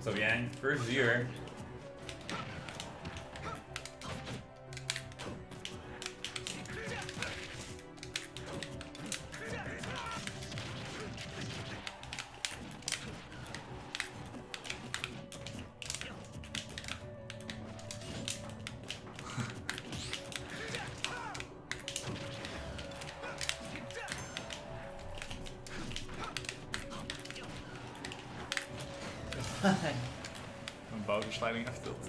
What's up, Yang? First year. Mijn bouwversleiding aftilt.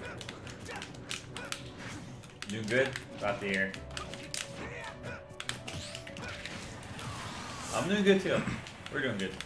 Doing good? About the air. I'm doing good too. We're doing good.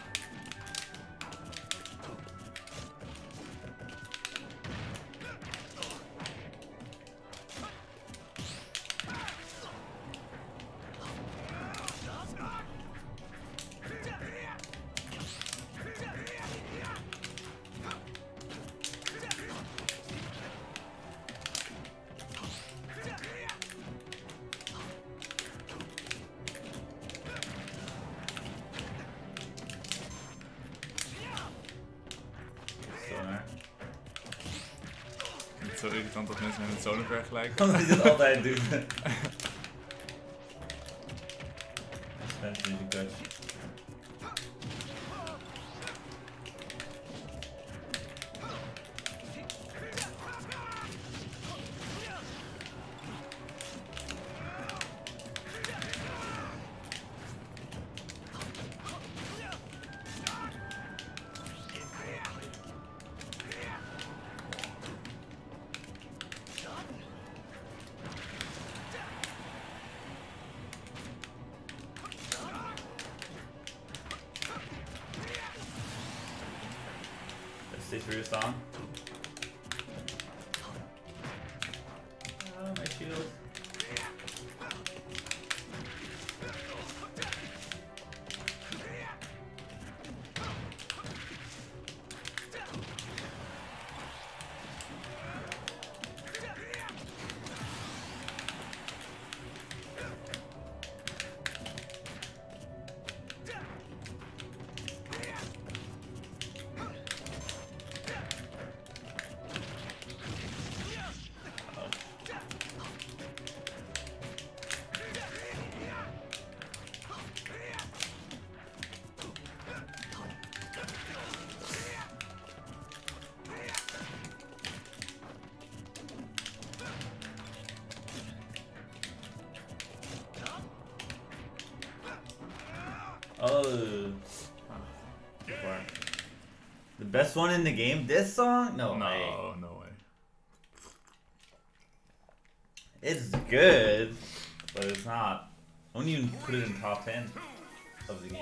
Het is zo irritant dat mensen met het zolen vergelijken. Omdat je het altijd doet. Expensive touch. Stay through your song. Oh, my shield. Oh, too far. The best one in the game? This song? No way. No way. It's good, but it's not. I wouldn't even put it in top 10 of the game.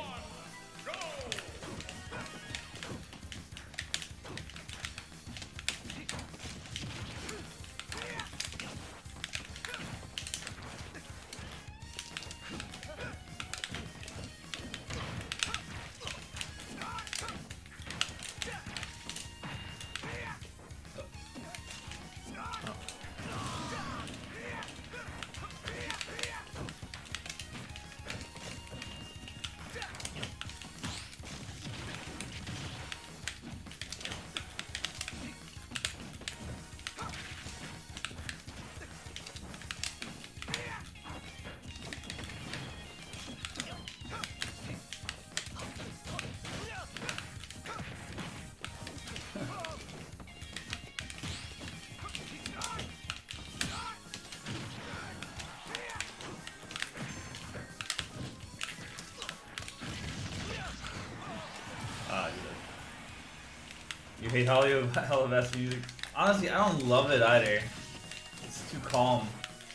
You hate Hollywood music? Honestly, I don't love it either. It's too calm.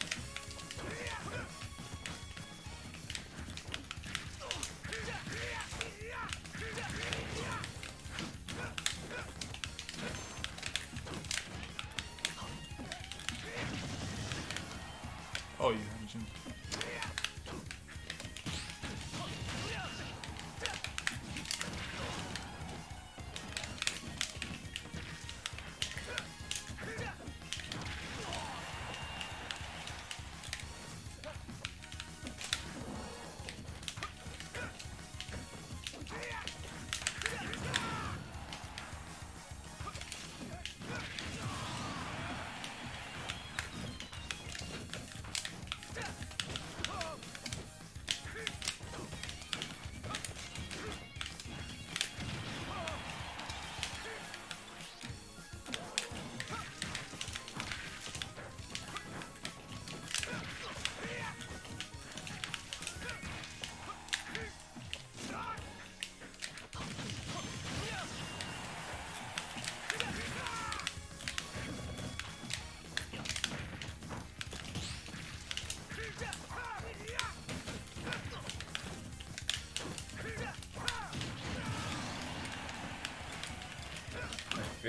Oh, you haven't seen.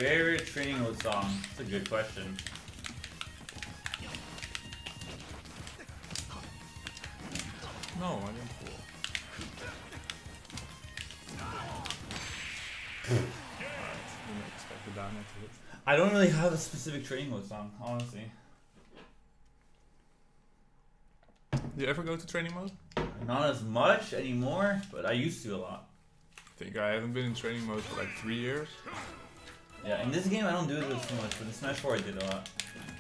Favorite training mode song? That's a good question. No, I didn't fall. Alright, didn't expect the down air to hit. I don't really have a specific training mode song, honestly. Do you ever go to training mode? Not as much anymore, but I used to a lot. I think I haven't been in training mode for like 3 years. Yeah, in this game I don't do it too much, but in Smash 4 I did a lot.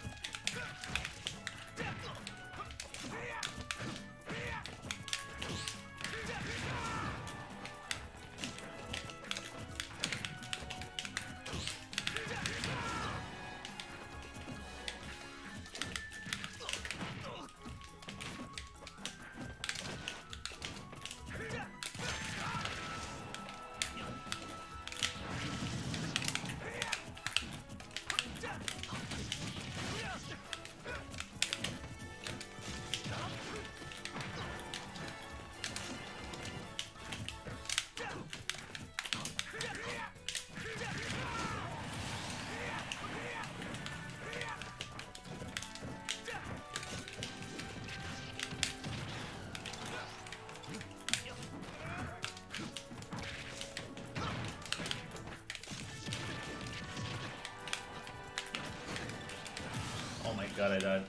Oh my god, I died.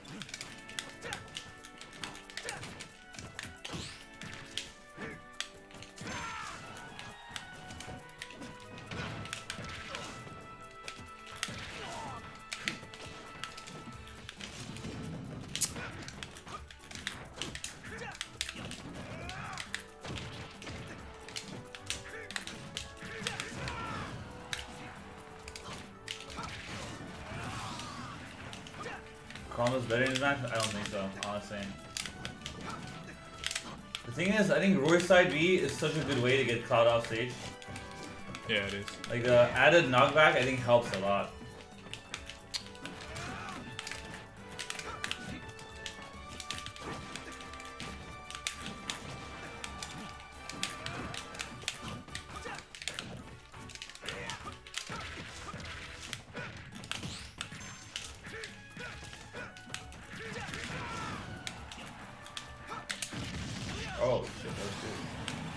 Chrono's better in this match? I don't think so, honestly. The thing is, I think Roy's side B is such a good way to get Cloud off stage. Yeah, it is. Like the added knockback, I think helps a lot. Oh shit, that was good.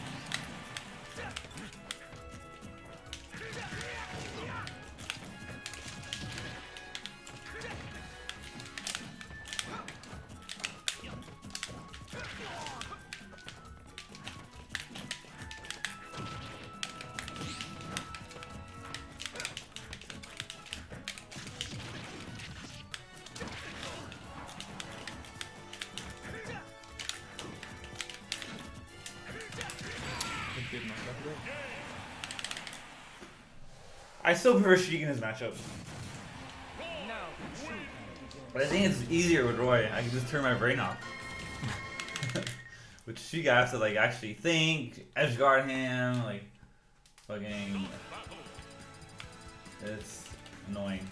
I still prefer Sheik in his matchup. But I think it's easier with Roy. I can just turn my brain off. With Sheik, I have to like actually think, edge guard him, like fucking. It's annoying.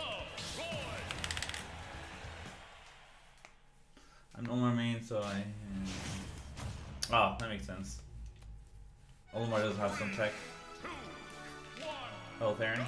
I'm Omar main, so I. Oh, that makes sense. Omar does have some tech. Oh, Theron.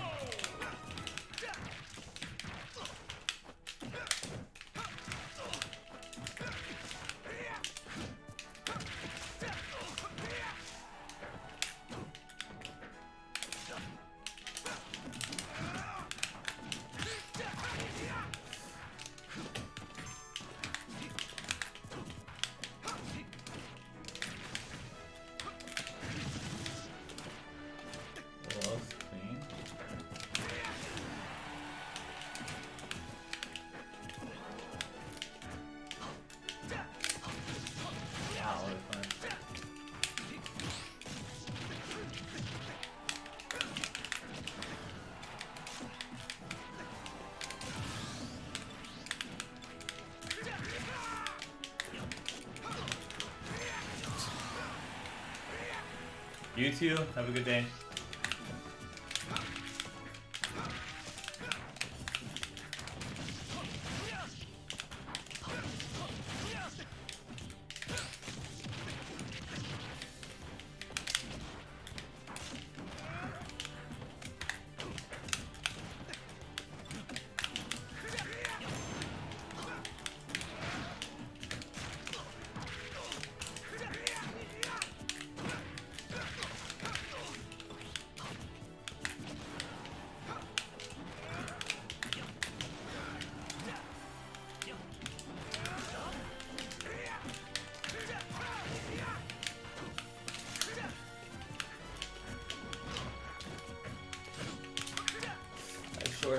You too. Have a good day.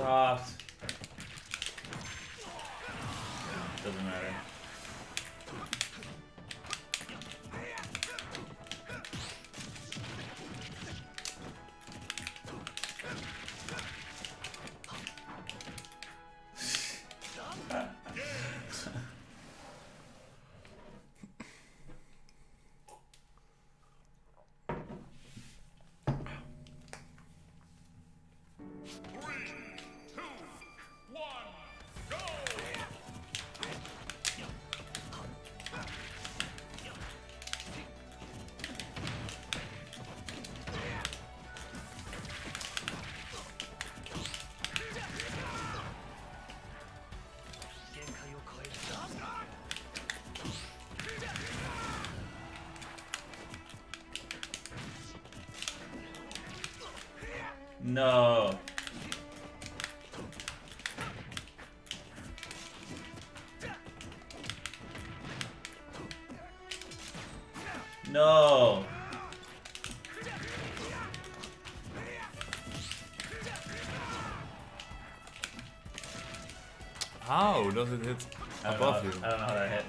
dropped. Doesn't matter. No. No. How does it hit above you? I don't know how that hit.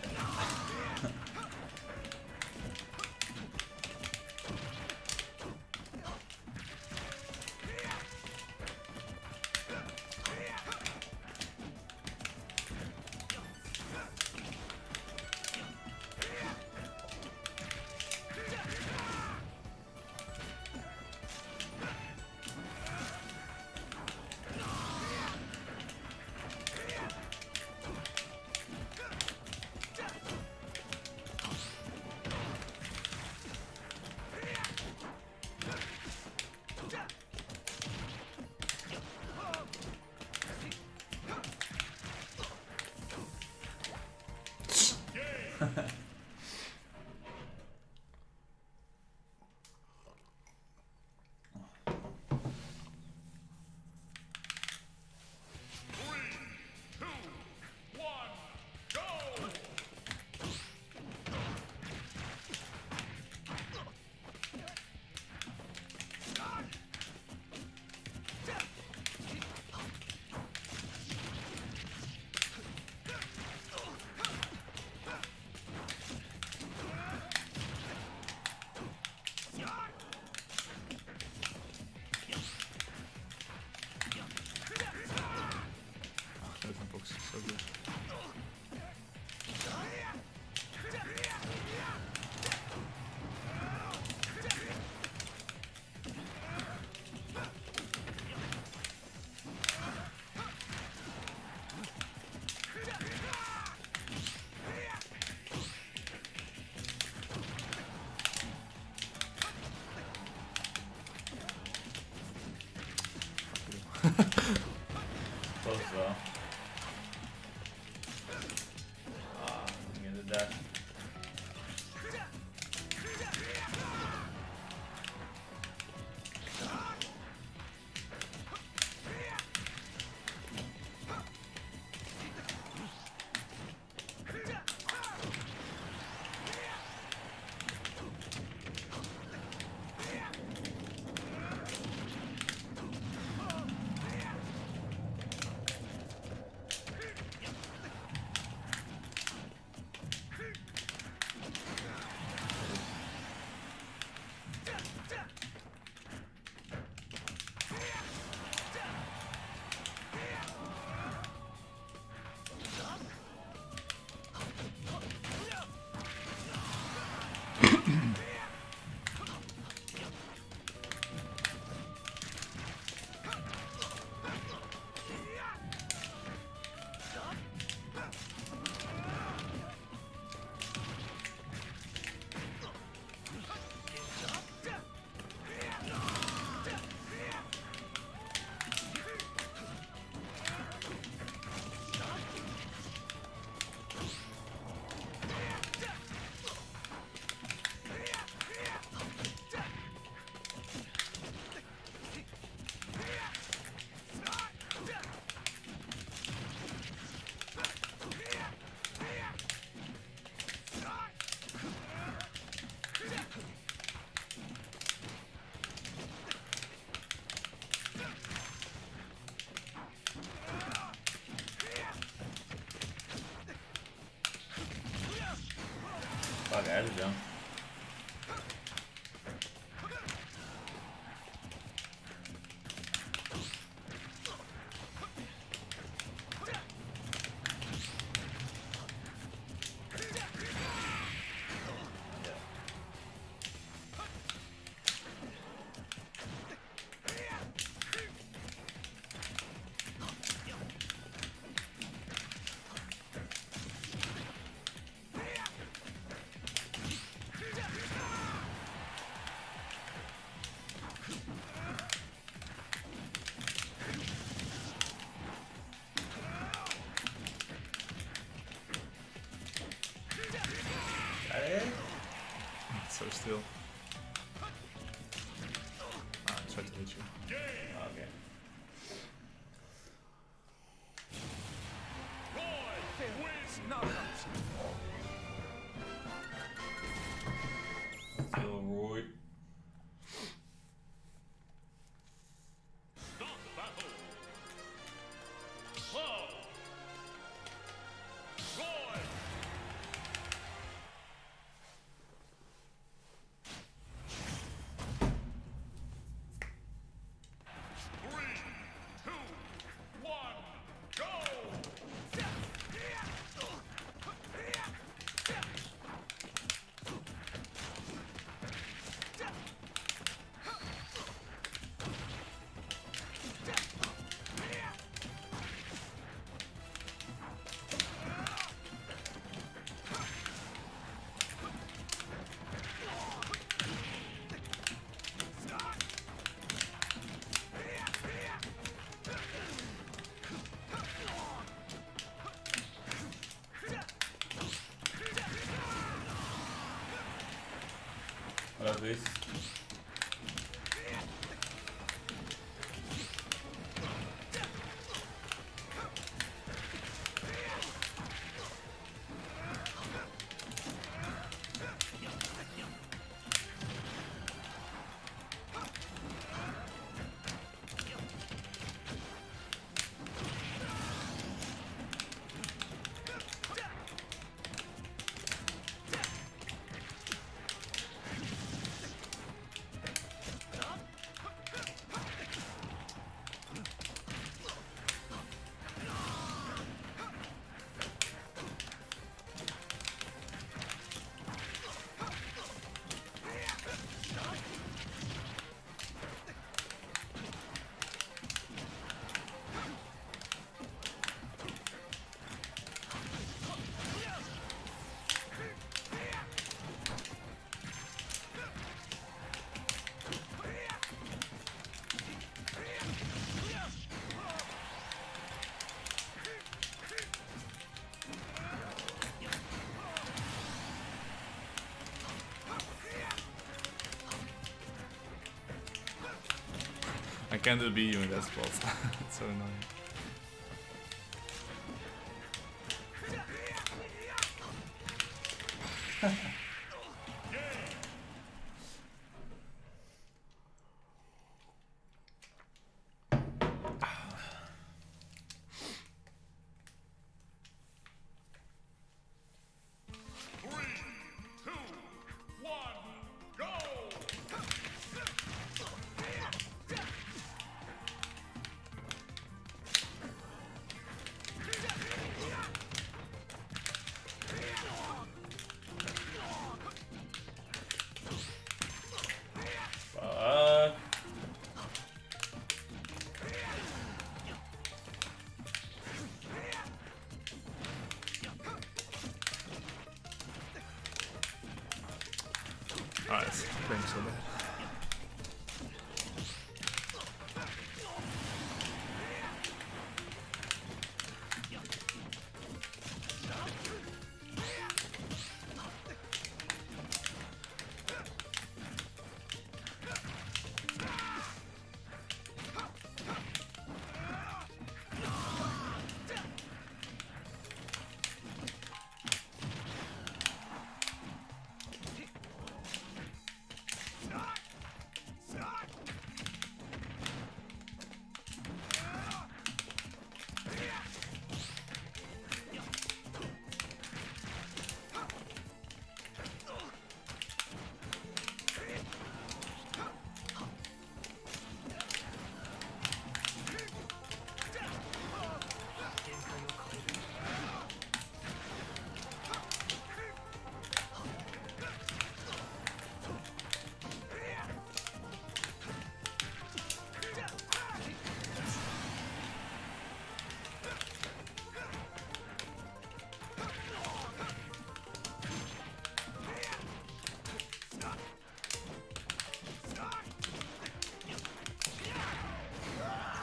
Fuck, I had to jump. So still. I tried to hit you. Okay. Still Roy. What up, please? I can't do beat you in that spot. It's so annoying. Alright, playing so bad.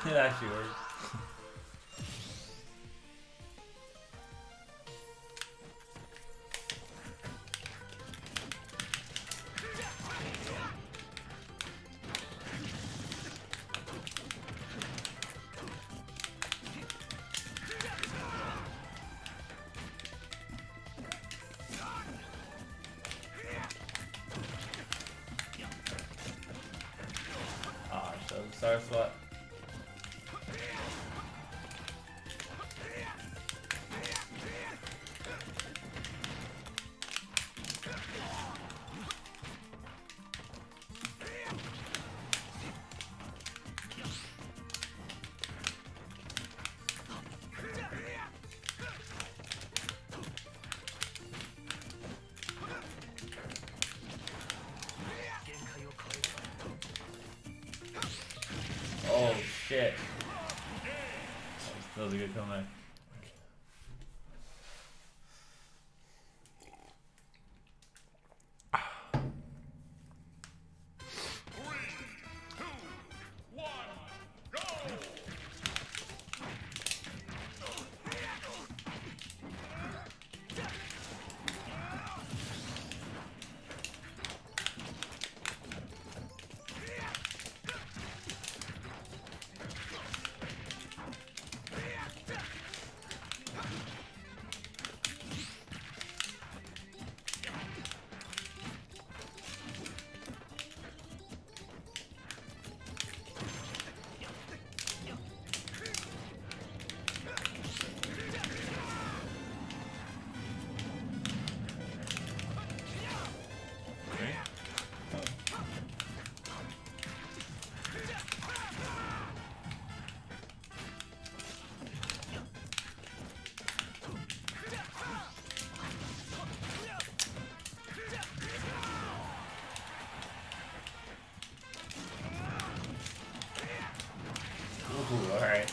It actually works. Ah, so sorry what. Oh shit. That was a good comeback. Ooh, alright.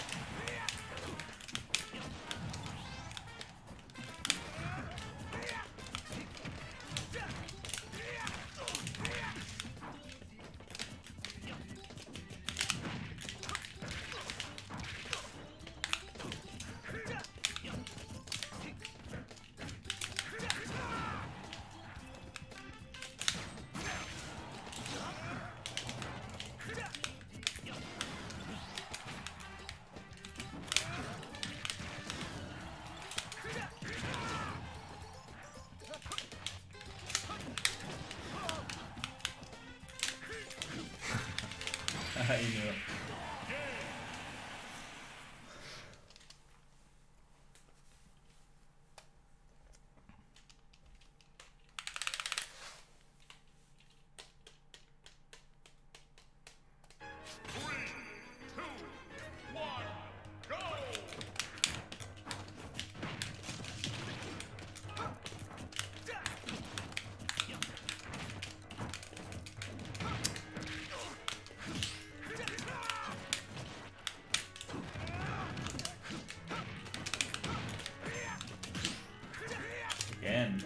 You knew it. Again.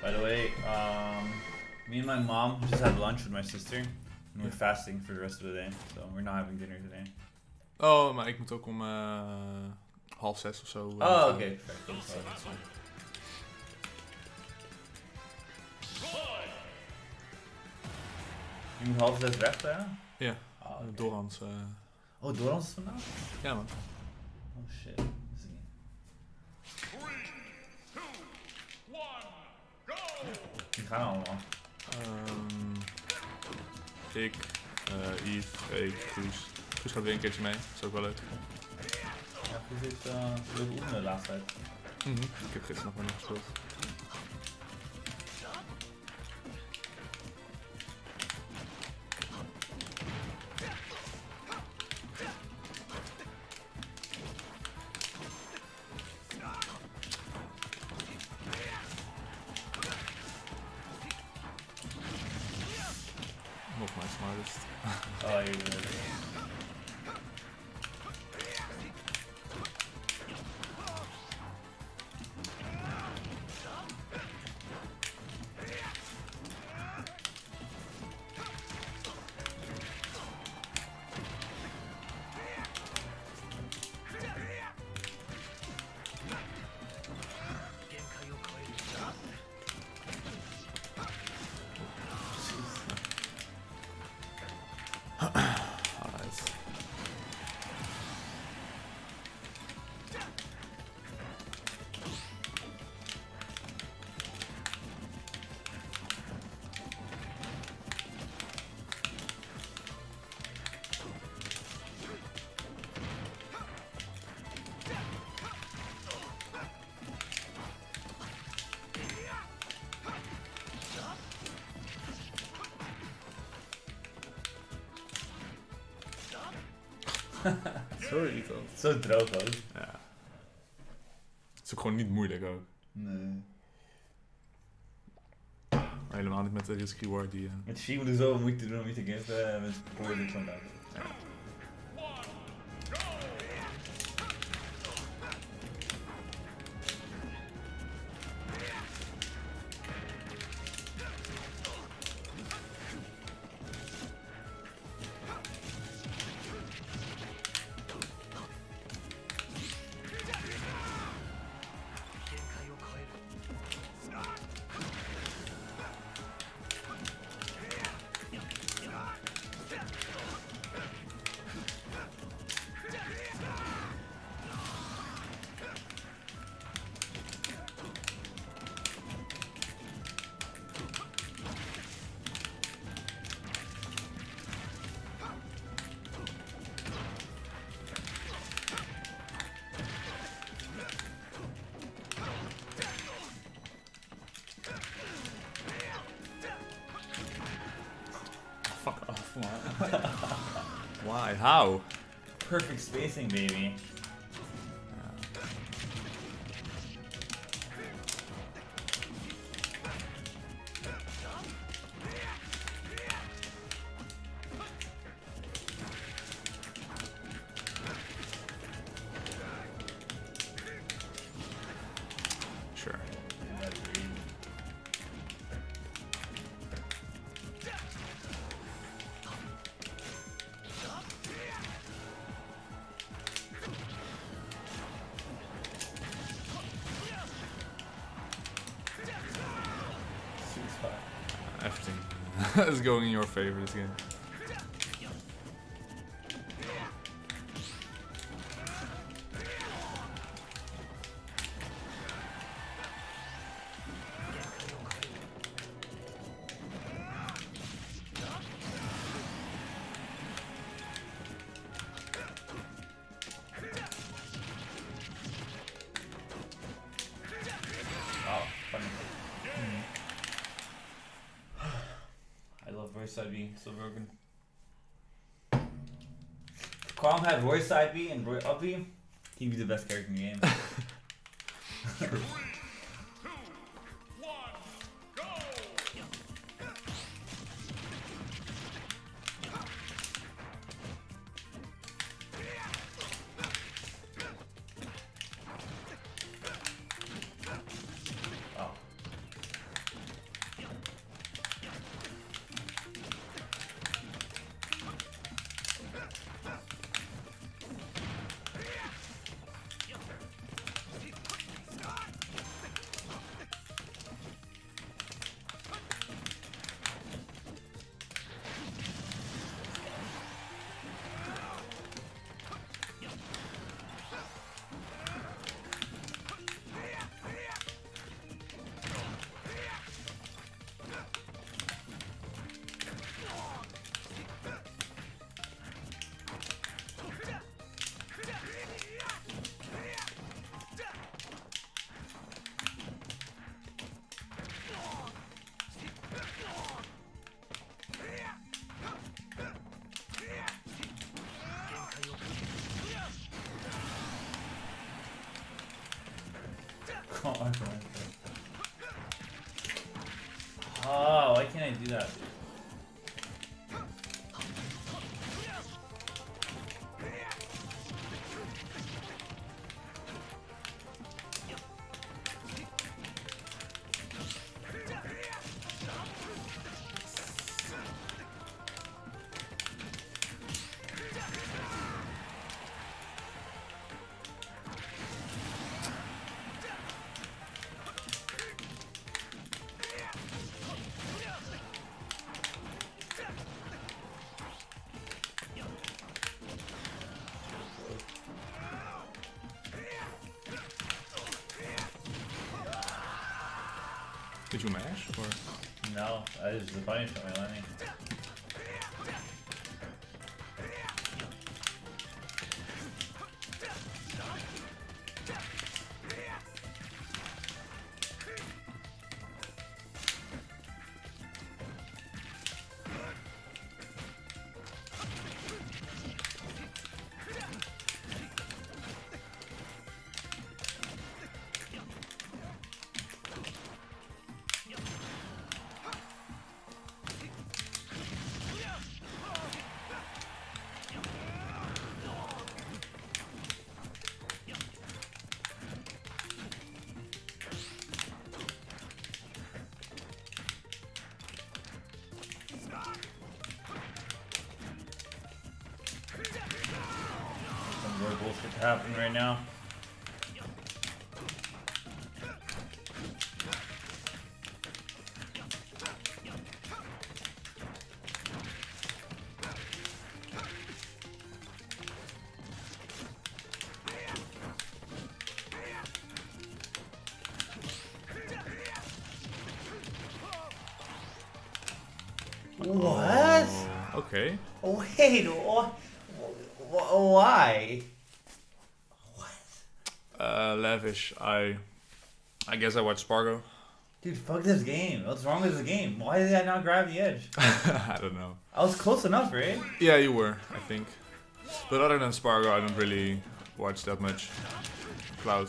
By the way, me and my mom just had lunch with my sister. And we're fasting for the rest of the day. So we're not having dinner today. Oh, maar ik moet ook om 5:30 of zo. Oh, oké. Perfect. Dat is fijn. Je moet 5:30 weg, ja? Ja, Oh, okay. Dorans. Oh, Dorans is vandaag? Ja, man. Oh shit. Dat is niet. 3, 2, 1, go! Die gaan allemaal. Ik, Yves, ik, Guus. Guus gaat weer een keertje mee. Dat is ook wel leuk. Ja, hoe zit veel oefenen de laatste tijd? Ik heb gisteren nog maar niet gespeeld. Nog mijn smartest. Oh, je Alright. Sorry, Ito. Zo droog ook. Ja. Het is ook gewoon niet moeilijk ook. Nee. Maar helemaal niet met de risk reward die... Met Shi moet ik zoveel moeite doen om je te giften. Met Poor doe ik zo'n dag. ja. Fuck off, man. Why? How? Perfect spacing, baby. Sure. Everything is going in your favor this game. Oh, funny. I love voice side B, so broken. If Qualm had voice side B and Roy up B, he'd be the best character in the game. 3, 2, 1, go! Oh. Oh, why can't I do that? Did you mash or? No, that is the punishment my landing. Some more bullshit happening right now. What? Oh, okay. Wait, why? Lavish. I guess I watched Spargo. Dude, fuck this game. What's wrong with this game? Why did I not grab the edge? I don't know. I was close enough, right? Yeah, you were, I think. But other than Spargo, I don't really watch that much Cloud.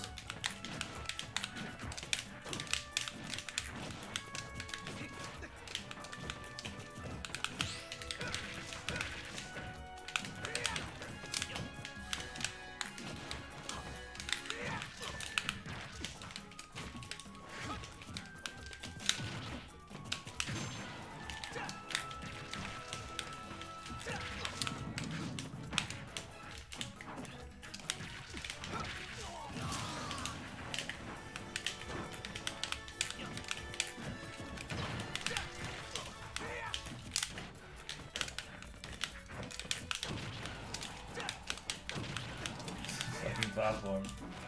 Fucking platform.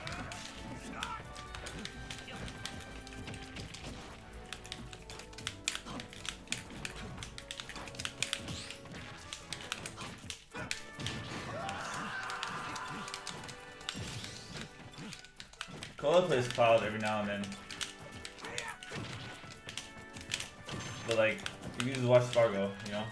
Cola plays Cloud every now and then. But like, you can just watch Spargo, you know?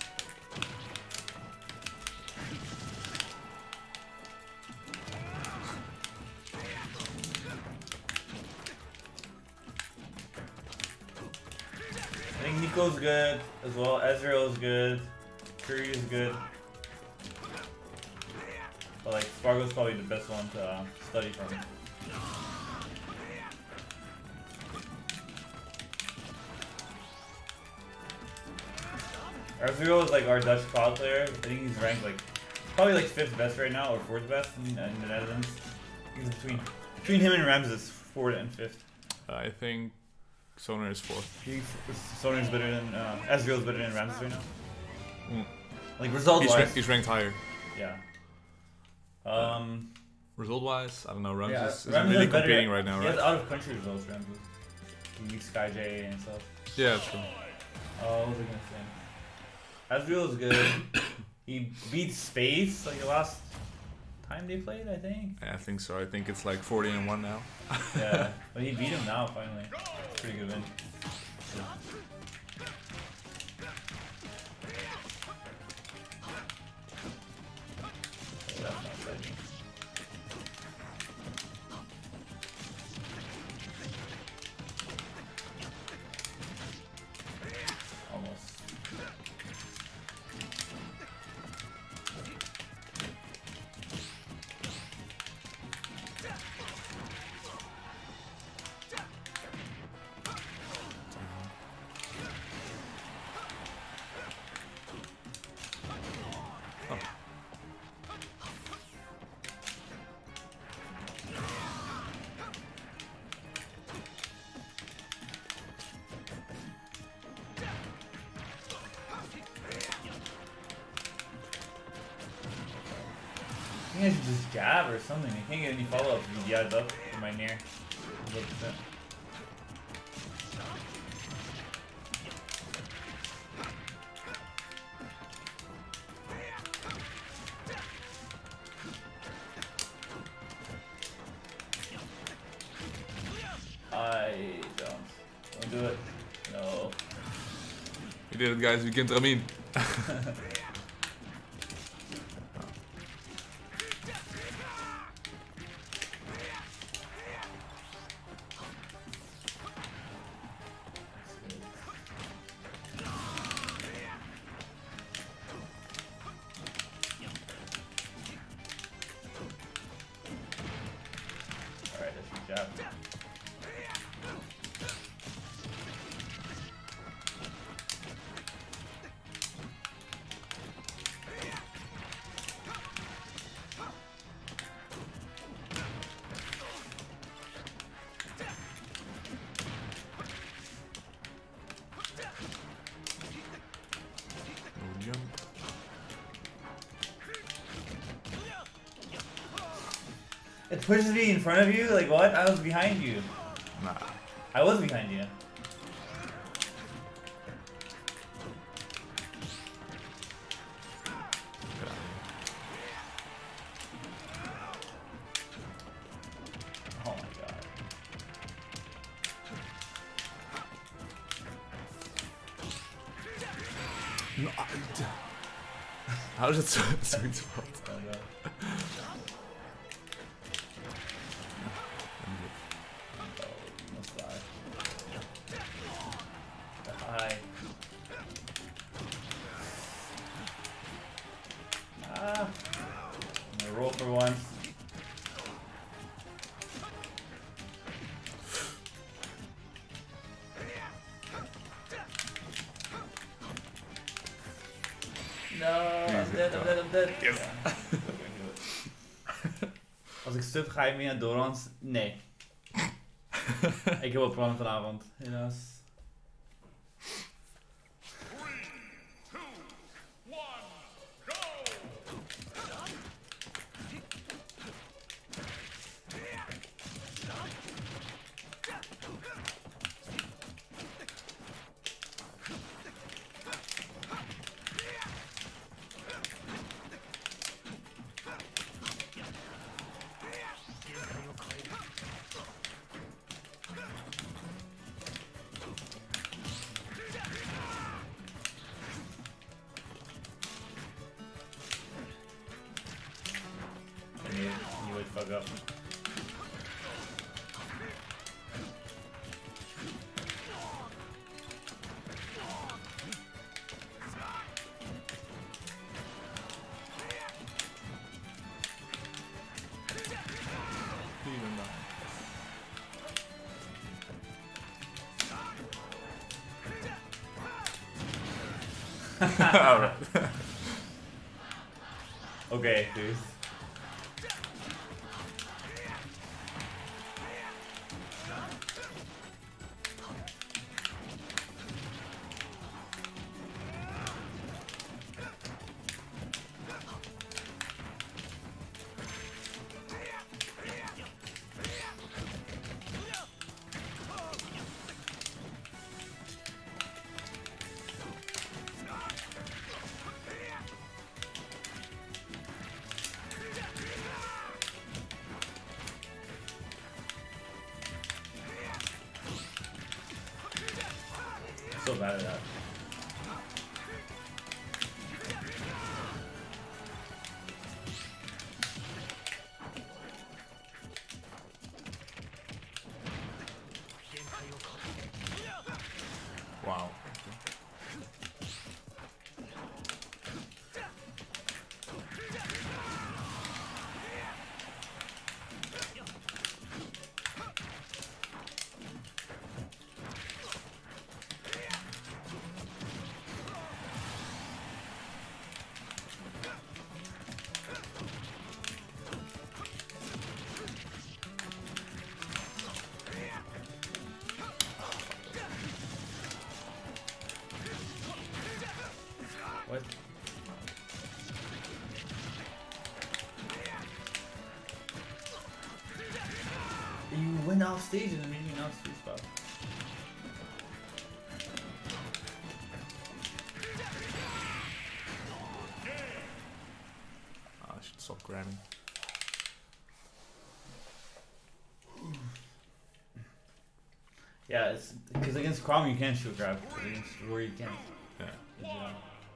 I think Nico's good as well, Ezreal's good, Curry's good. But like, Spargo's probably the best one to study from. Ezreal is like our Dutch Cloud player. I think he's ranked like probably like 5th best right now or 4th best in the Netherlands. He's between him and Ramses, 4th and 5th. I think Sonar is 4th. Sonar's better than Ezreal's better than Ramses right now. Mm. Like result wise, He's ranked higher. yeah. Result wise, I don't know. Ramses Yeah, isn't Ramses really is better competing at- right now, He right? has out of country results, Ramses. He beats SkyJ and stuff. Yeah, true. What was I gonna say? Ezreal is good. He beat Space like the last time they played, I think. I think so. I think it's like 40-1 now. Yeah, but he beat him now finally. It's a pretty good win. Oh, that's not fighting. think I should just jab or something. I can't get any follow-ups if he jabs up for my near. 100%. I don't do it. No. You did it, guys. We can Ramin. Alright, that's a jab. No jump. It pushes me in front of you? Like what? I was behind you. Nah. I was behind you. Oh my god. No, how is it so sweet spot? Oh god. Oh, you must die. Die. Ah. I'm gonna roll for once. No, I'm dead, I'm dead, I'm dead. Yes. Ja. Als ik stuf, ga je mee naar Dorans? Nee. Ik heb wel plannen vanavond, helaas. 3, 2, 1, go! You would fuck up. Even down. Alright. Okay, dude. So bad at that. Wow. went off stage and then made me not sweet spot. I should stop grabbing. Yeah, it's because against Kwame you can shield grab. But against Rory you can't. Yeah. Yeah.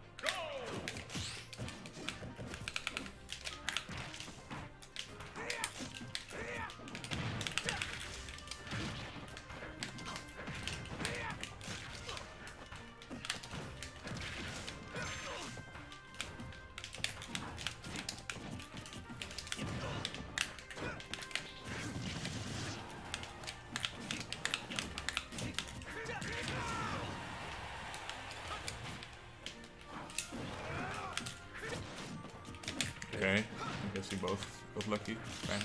Okay, I guess we both got lucky. Kinda.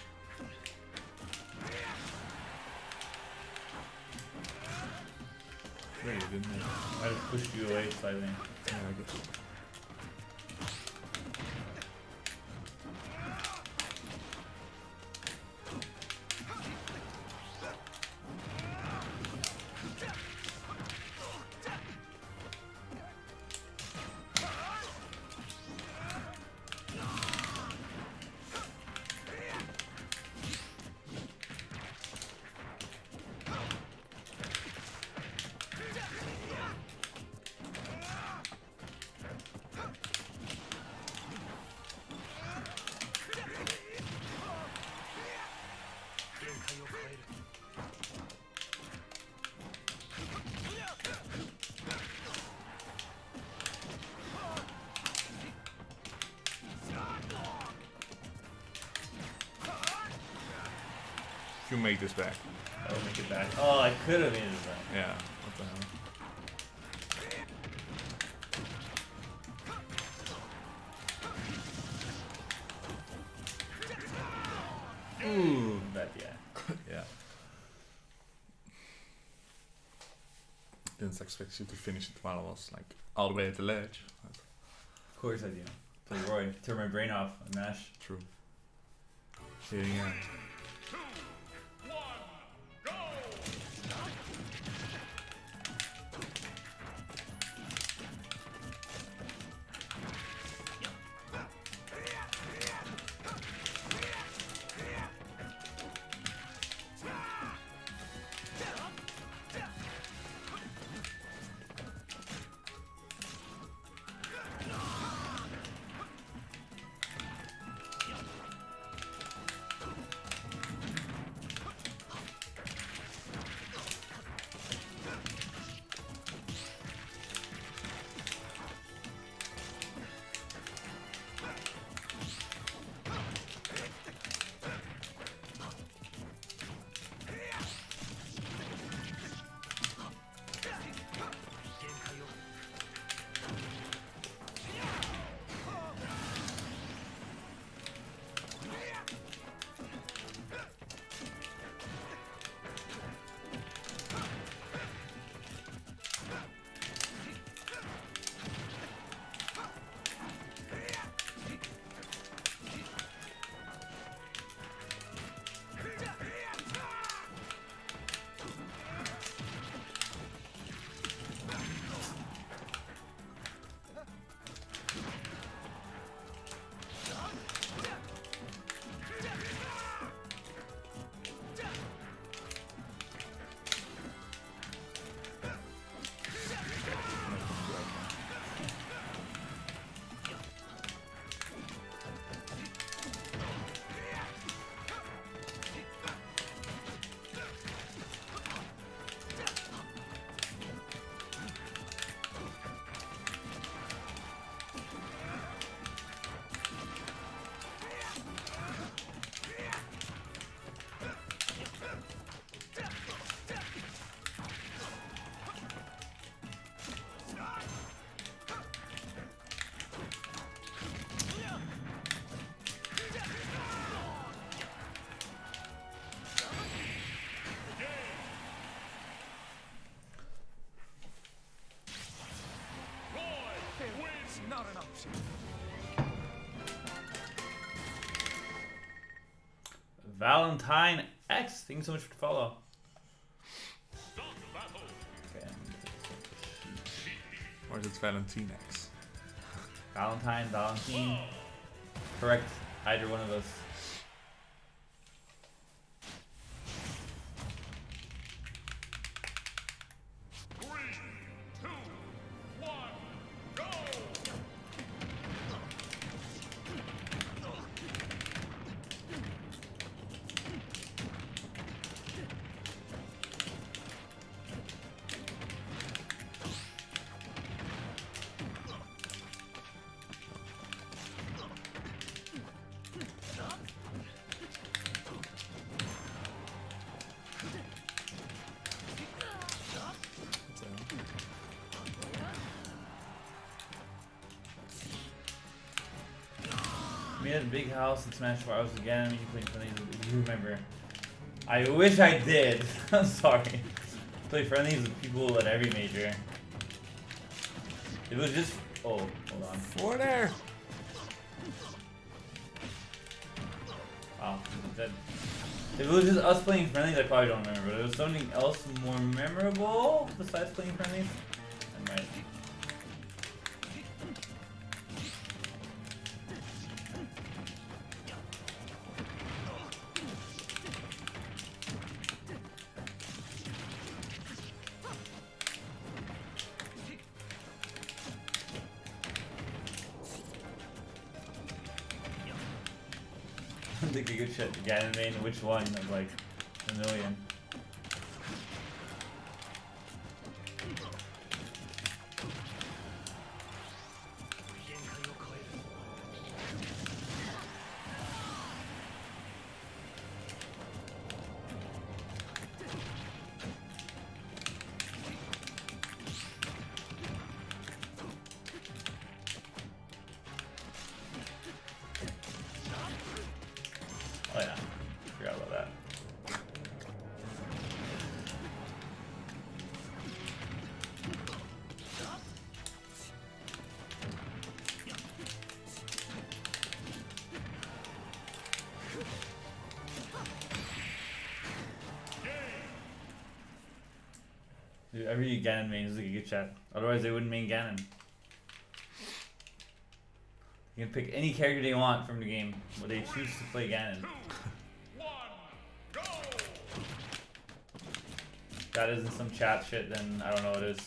Really didn't it? I just pushed you away slightly. Yeah, I guess. You make this back. I'll make it back. Oh, I could have made it back. Yeah, what the hell? Ooh, but yeah. Yeah. Didn't expect you to finish it while I was like all the way at the ledge. But Of course I do. Play Roy. Turn my brain off and mash. true. Yeah. 2, 1, go! Not an option. Valentine X, thank you so much for the follow. Start battle. Okay. Or is it Valentinex? Valentine. Correct. Either one of us. Three, two, one, go! We had a big house in Smash Bros. Again. You played friendlies. You remember? I wish I did. I'm sorry. Play friendlies with people at every major. It was just. Oh, hold on. For there! Wow, he's dead. If it was just us playing friendlies, I probably don't remember. But if it was something else more memorable besides playing friendlies, I might. I think a good shit. Ganon main, which one of like a million? Oh yeah, forgot about that. Dude, every Ganon main is like a good chat. Otherwise, they wouldn't main Ganon. You can pick any character they want from the game, but they choose to play Ganon. 2, 1, go! If that isn't some chat shit, then I don't know what is.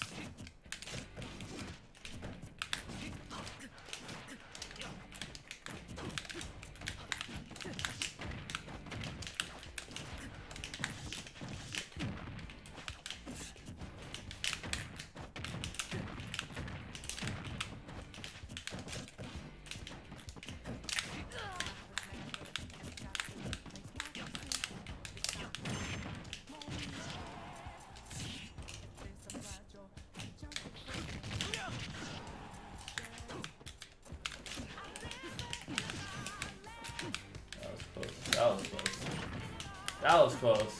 That was close. That was close.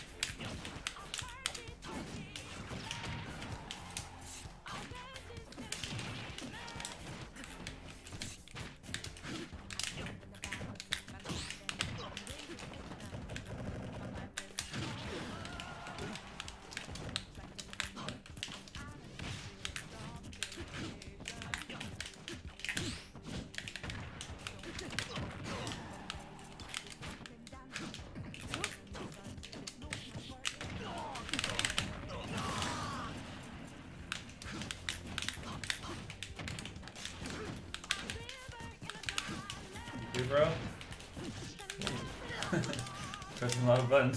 You bro? Pressing a lot of buttons.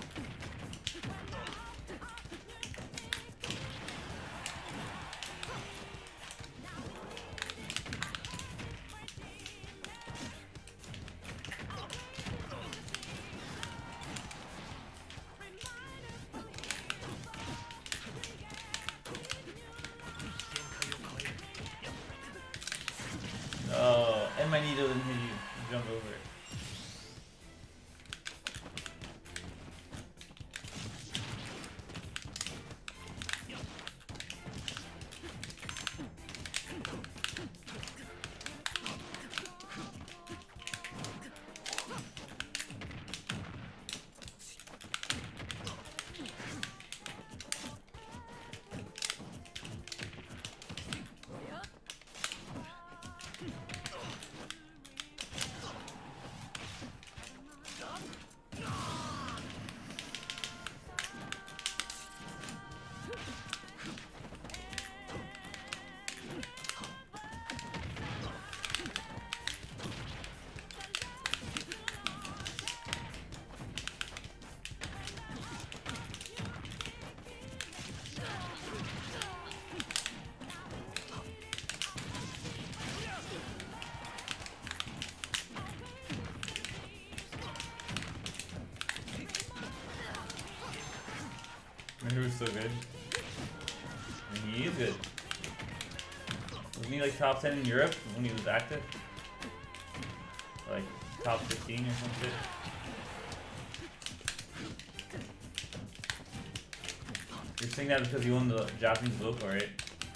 Oh, and my needle didn't hit you. You jump over it. He was so good. I mean, he is good. Wasn't he like top 10 in Europe when he was active? Like top 15 or some shit? You're saying that because he won the Japanese local, right?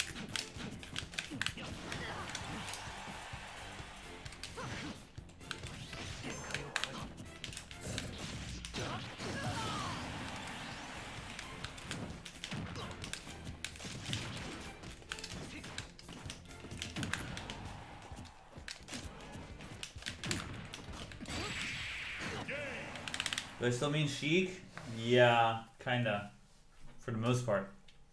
Do I still mean Sheik? Yeah, kinda. For the most part.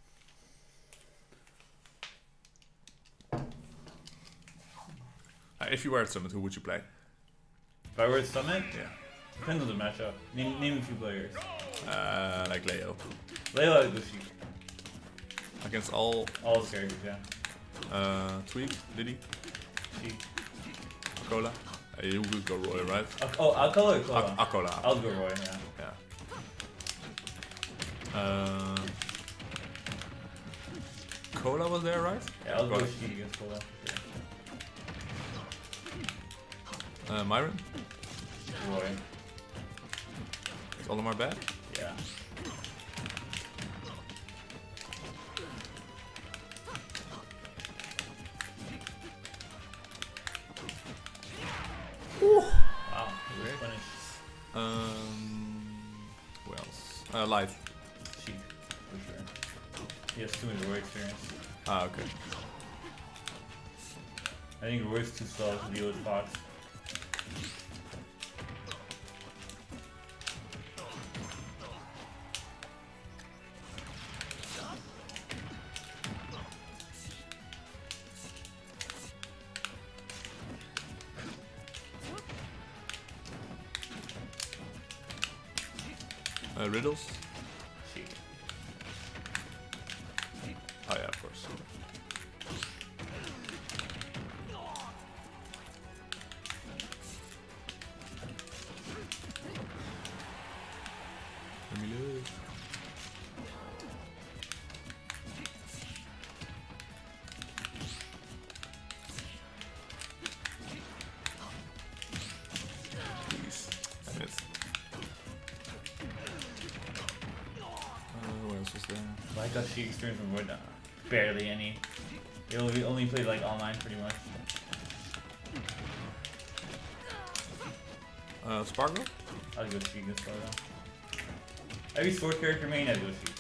If you were at Summit, who would you play? If I were at Summit, Yeah. depends on the matchup. Name a few players. Like Leo. Leo, I'd go Sheik. Against all All his characters, yeah. Tweak, Diddy, Sheik. Akola. You would go Roy, right? Oh, Alcola or Cola? Akola. I'll go Roy, yeah. Yeah. Cola was there, right? Yeah, I'll go Got it. Sheik against Cola. Sure. Myron? Roy. Is Olimar bad? Yeah. Wow, Great. finish. Who else? Light. Sheik, for sure. He has too much Roy experience. Ah, okay. I think Roy's too slow to deal with Fox. Riddles? Sheik. Oh yeah, of course. Let me look. Please. I missed. What else was there? Well, I got Sheik experience from Roy. Barely any. He only played like online pretty much. Spargo? I'd go Sheik against Spargo. Every sword character main, I'd go Sheik.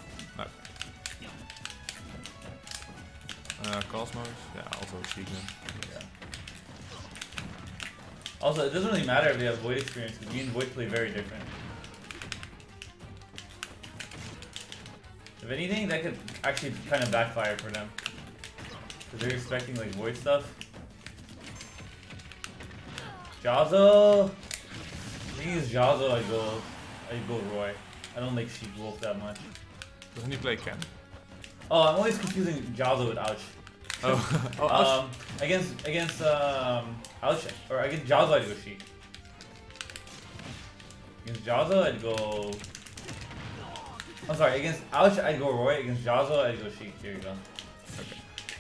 Cosmos? Yeah, also Sheik then. Yeah. Also, it doesn't really matter if they have Void experience, because me and Void play very different. If anything, that could actually kind of backfire for them. Because they're expecting like Void stuff. Jazo! I think it's Jazo, I'd go Roy. I don't like Sheik Wolf that much. Doesn't he play Ken? Oh, I'm always confusing Jazo with Ouch. Oh, oh Against Ouch, or against Jazo, I'd go Sheik. Against Jazo, I'd go. I'm sorry. Against Ouch, I'd go Roy. Against Jazo, I'd go Sheik. Here you go. okay.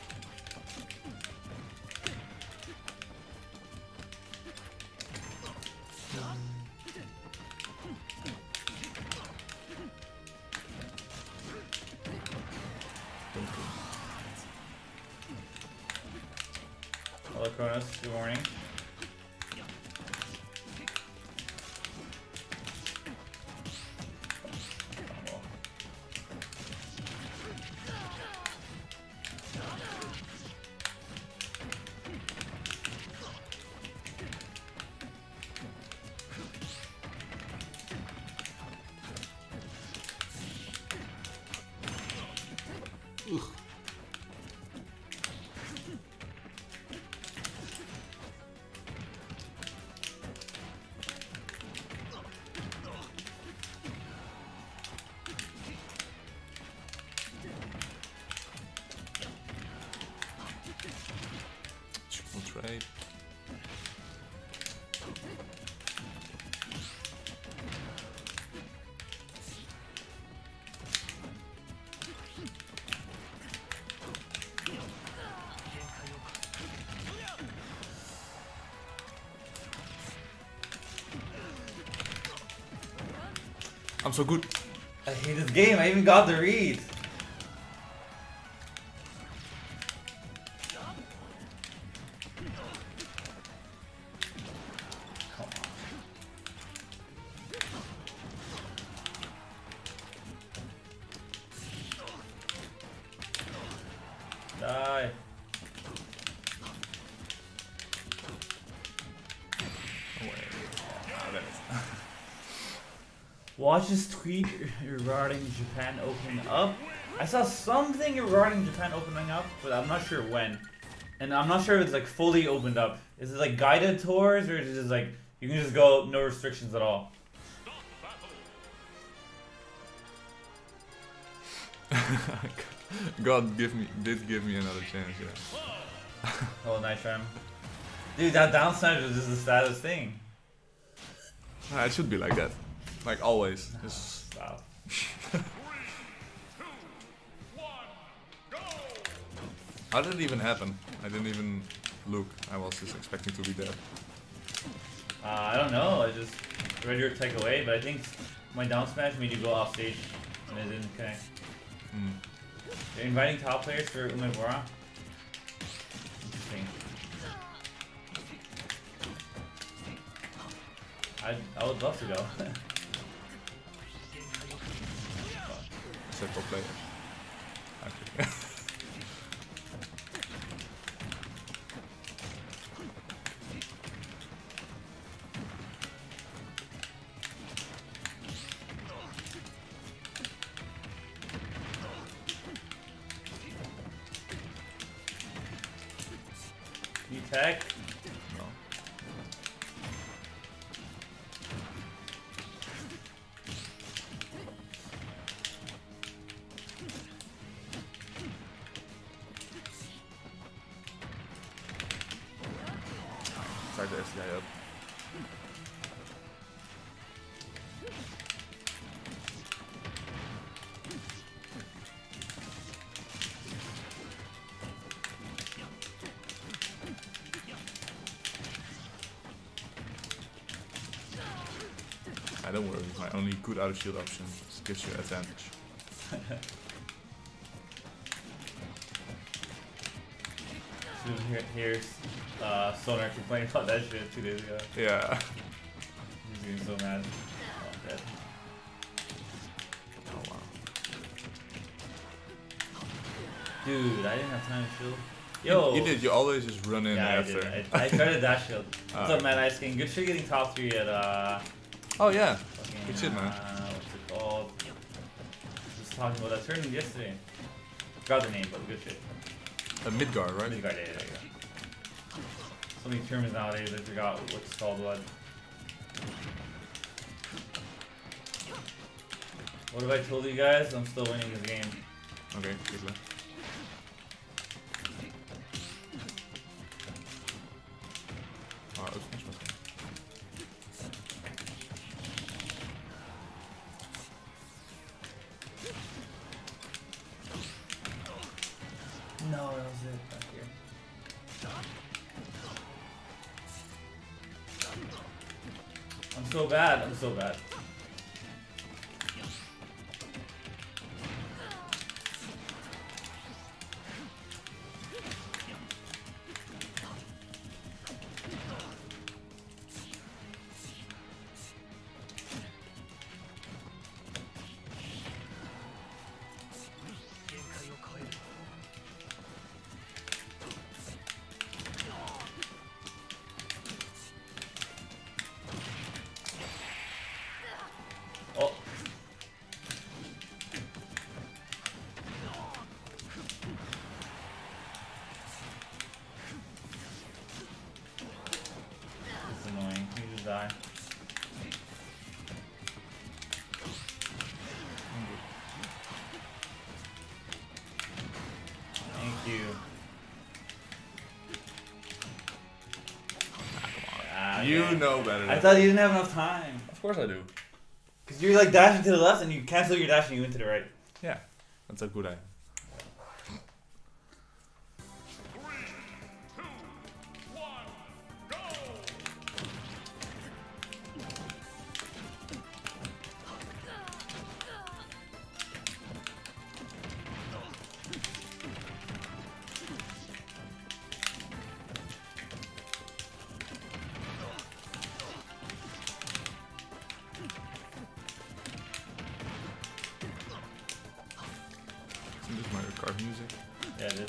Hello, Kronos. Good morning. I'm so good. I hate this game. I even got the read. Come on. Die. Oh, wait. Ah, there it is. Watch this tweet regarding Japan opening up. I saw something regarding Japan opening up, but I'm not sure when. And I'm not sure if it's like fully opened up. Is it like guided tours or is it just like you can just go no restrictions at all? God did give me another chance, yeah. Oh, nice run. Dude, that down smash was just the saddest thing. It should be like that. Like always. It's Wow. 3, 2, 1, go! How did it even happen? I didn't even look. I was just expecting to be there. I don't know. I just read your tech away, but I think my down smash made you go off stage and it didn't connect. Mm. You're inviting top players for Umebora? Interesting. I would love to go. Except for players. Okay. You tech? No. Try the SDI up. Don't worry, my only good out of shield option gives you advantage. Here's Sonar complaining about that shit 2 days ago. Yeah. He's getting so mad. Oh, I'm dead. Oh wow. Dude, I didn't have time to shield. Yo! You did, you always just run in yeah, after. I did. I tried to dash shield. What's up, man? Ice King. Good shit getting top 3 at Oh yeah. fucking, Good shit, man. What's it called? Just talking about that tournament yesterday. Forgot the name, but good shit. Midgard, right? Midgard, yeah, there you go. So many tournaments nowadays, I forgot what's called what. What have I told you guys? I'm still winning this game. Okay, good luck. Oh, that's much better. No, that was it back here. I'm so bad. I'm so bad. Oh. It's annoying. You just die. Thank you. Ah, You okay. know better. I than- thought you didn't have enough time. Of course I do. Because you're like dashing to the left and you cancel your dash and you went to the right. Yeah, that's a good idea. 3, 2, 1, go! of music. Yeah, it is.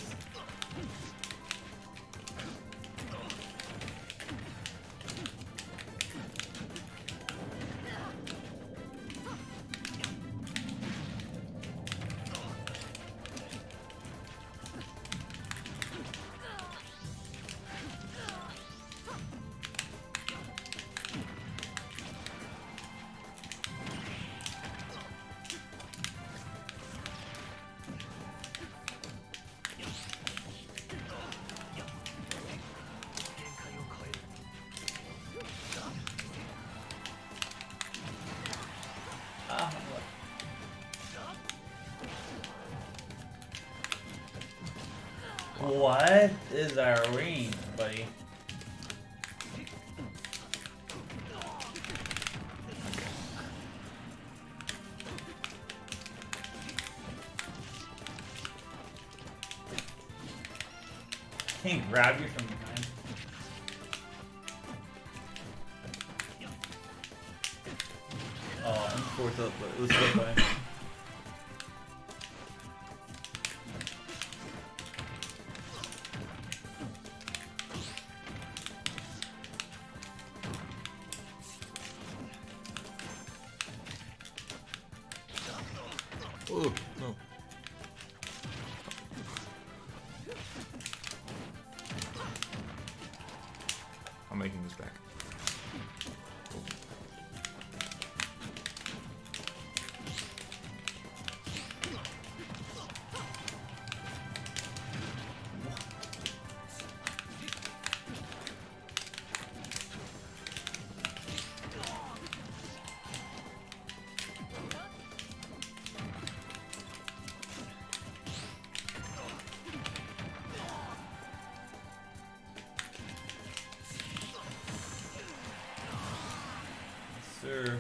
Ah, what is our range, buddy? Can he grab you from behind? Oh, I'm fourth up, but it was so funny. Oh, no. I'm making this back. Sir.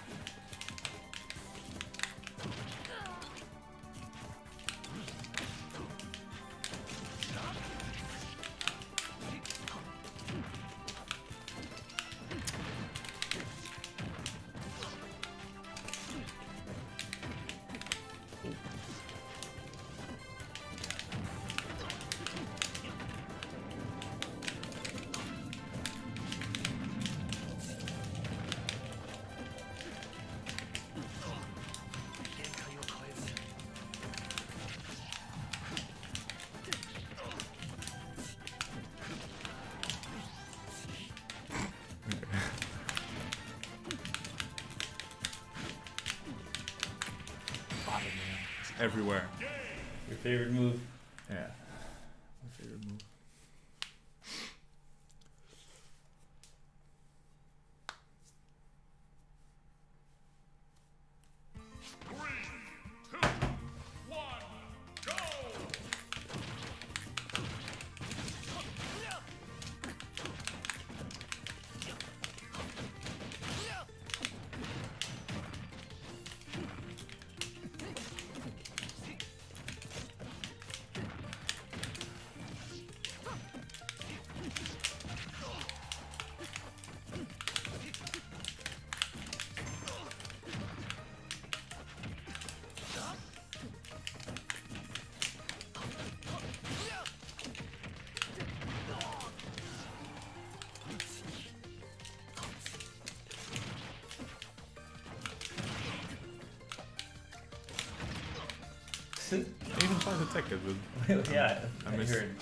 It's everywhere. Your favorite move? Yeah. My favorite move. Three, two, one, go! I even tried to attack it, but Yeah, I I missed. heard.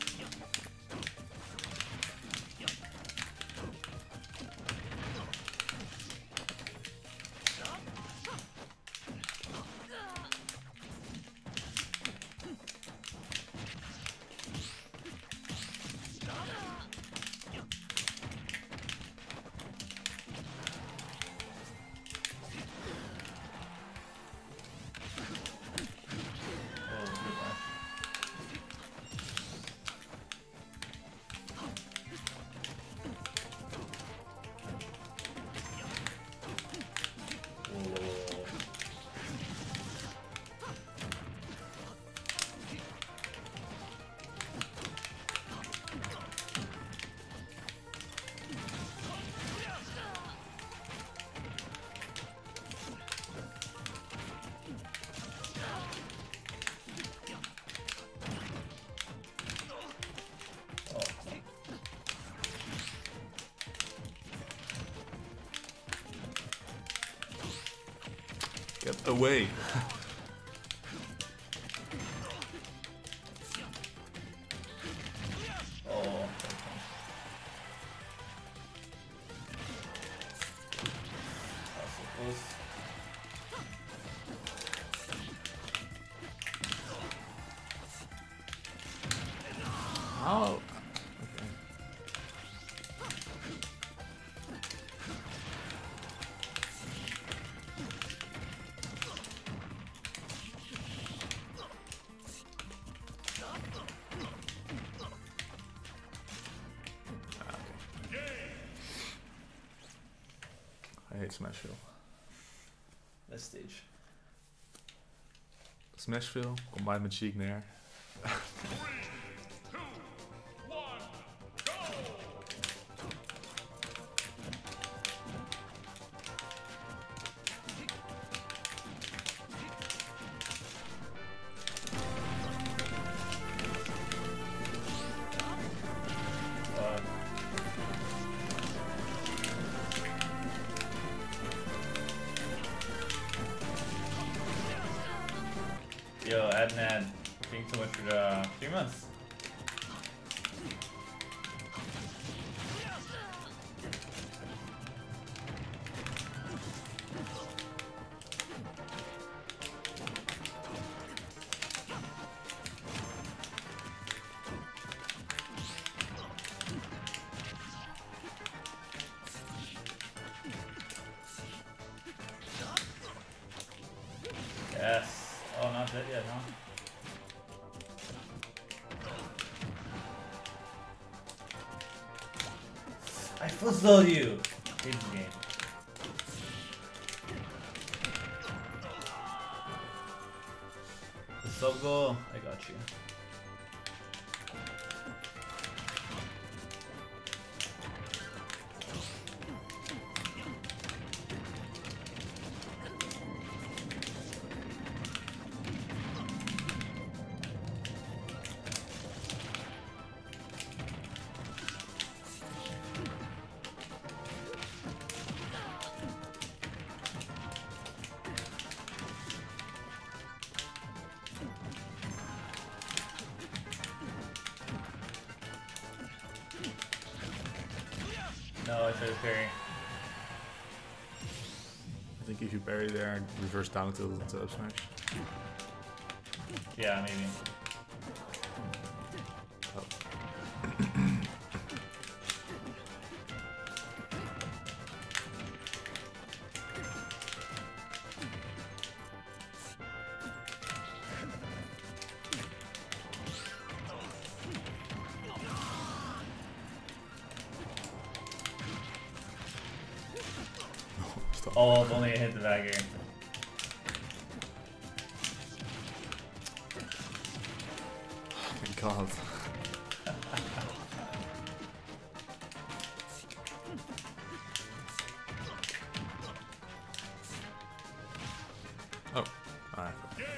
Oh, good one. Get away. Oh. That's so close. Oh. Okay. I hate Smashville. This stage. Smashville combined met Chic Nair. 3, 2, 1, go! Uh, Yo, Adnan, thanks so much for the 3 months. Yes. Oh, not dead yet, huh? I fuzzled you! Hate this game. The sub goal, I got you. No, I tried to parry. I think if you parry there and reverse down to up smash. Yeah, maybe. Stop. Oh, if only I hit the dagger. Thank God. Oh, alright.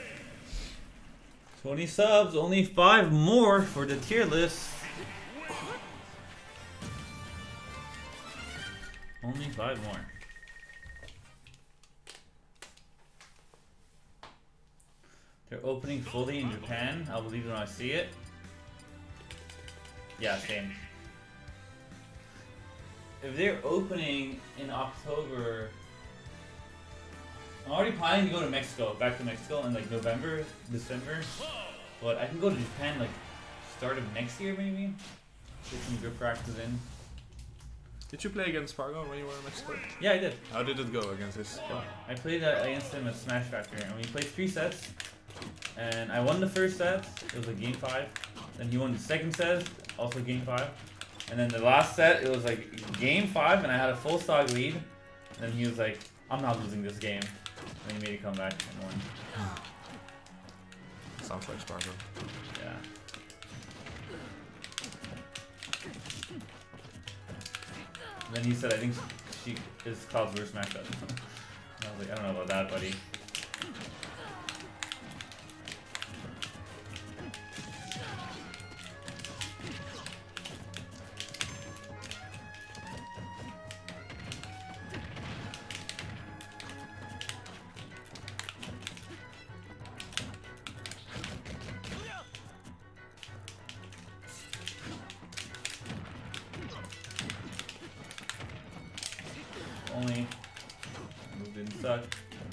20 subs, only 5 more for the tier list. Only 5 more. They're opening fully in Japan. I'll believe it when I see it. Yeah, same. If they're opening in October, I'm already planning to go to Mexico, back to Mexico in like November, December. But I can go to Japan like start of next year maybe. Get some grip practice in. Did you play against Fargo when you were in Mexico? Yeah, I did. How did it go against this guy? I played against him at Smash Factory, and we played 3 sets. And I won the first set. It was like game 5. Then he won the second set, also game 5. And then the last set, it was like game 5, and I had a full stock lead. And then he was like, "I'm not losing this game." And he made a comeback and won. Sounds like Spargo. Yeah. And then he said, "I think she is Cloud's worst matchup." And I was like, "I don't know about that, buddy." suck.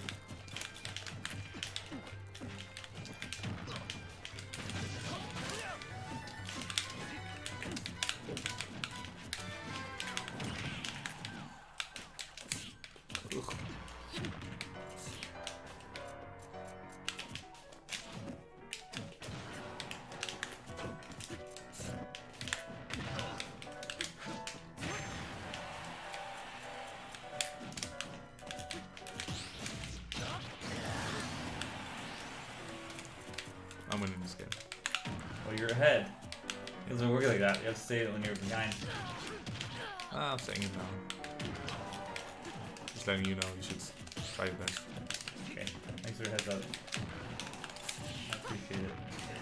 I'm winning this game. Well, you're ahead. It doesn't work like that. You have to say it when you're behind. I'm saying it now. Just letting you know you should try your best. Okay. Thanks for the heads up. I appreciate it.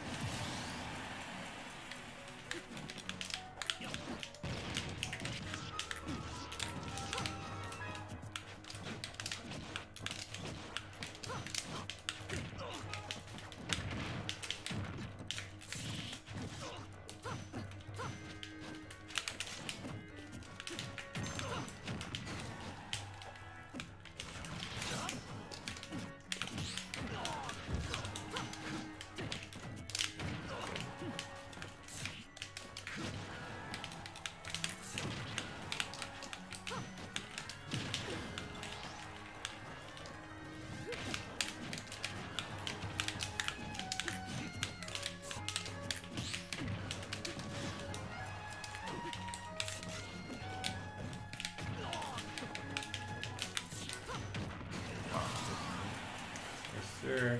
Sure.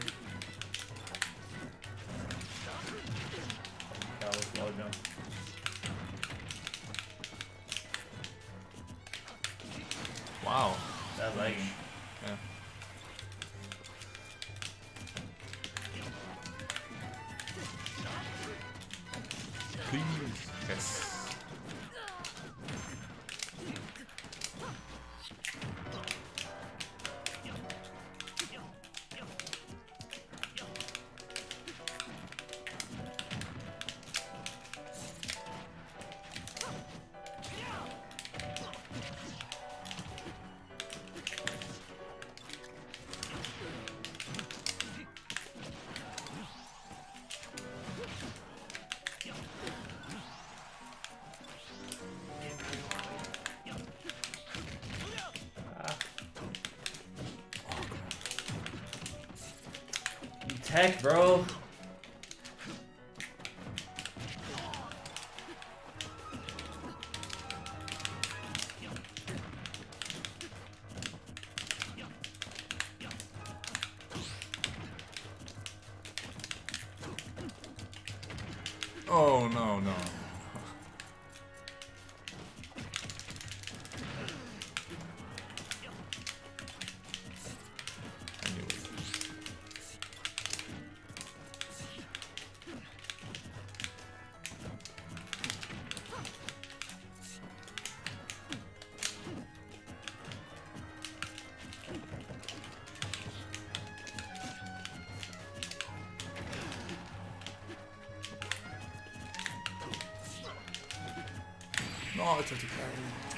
That was low jump. Wow. That's lagging. Yeah. Please. Yes. Tech, bro. Oh no, no. I knew it. No, it's a carry.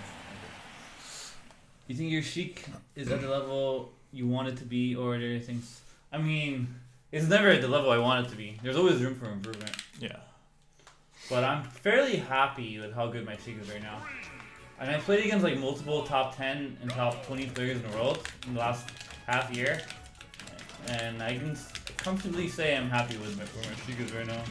You think your Sheik is at the level you want it to be, or are there things? I mean, it's never at the level I want it to be. There's always room for improvement. Yeah. But I'm fairly happy with how good my Sheik is right now. And I played against like multiple top 10 and top 20 players in the world in the last half year. And I can comfortably say I'm happy with where my Sheik is right now.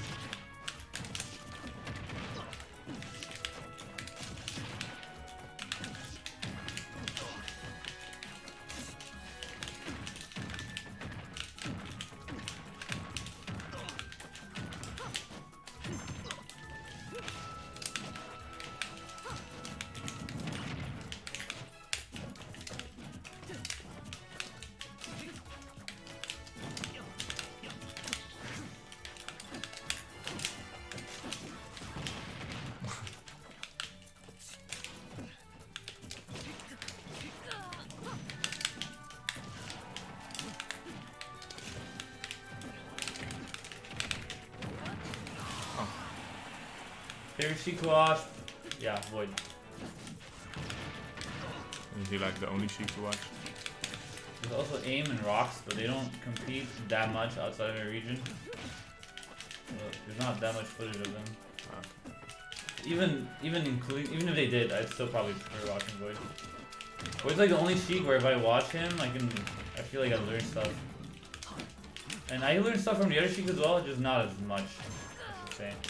Favorite Sheik to watch? Yeah, Void. Is he like the only Sheik to watch? There's also AIM and Rocks, but they don't compete that much outside of their region. So there's not that much footage of them. Even if they did, I'd still probably prefer watching Void. Void's like the only Sheik where if I watch him, I feel like I learn stuff. And I learn stuff from the other Sheik as well, just not as much, I should say.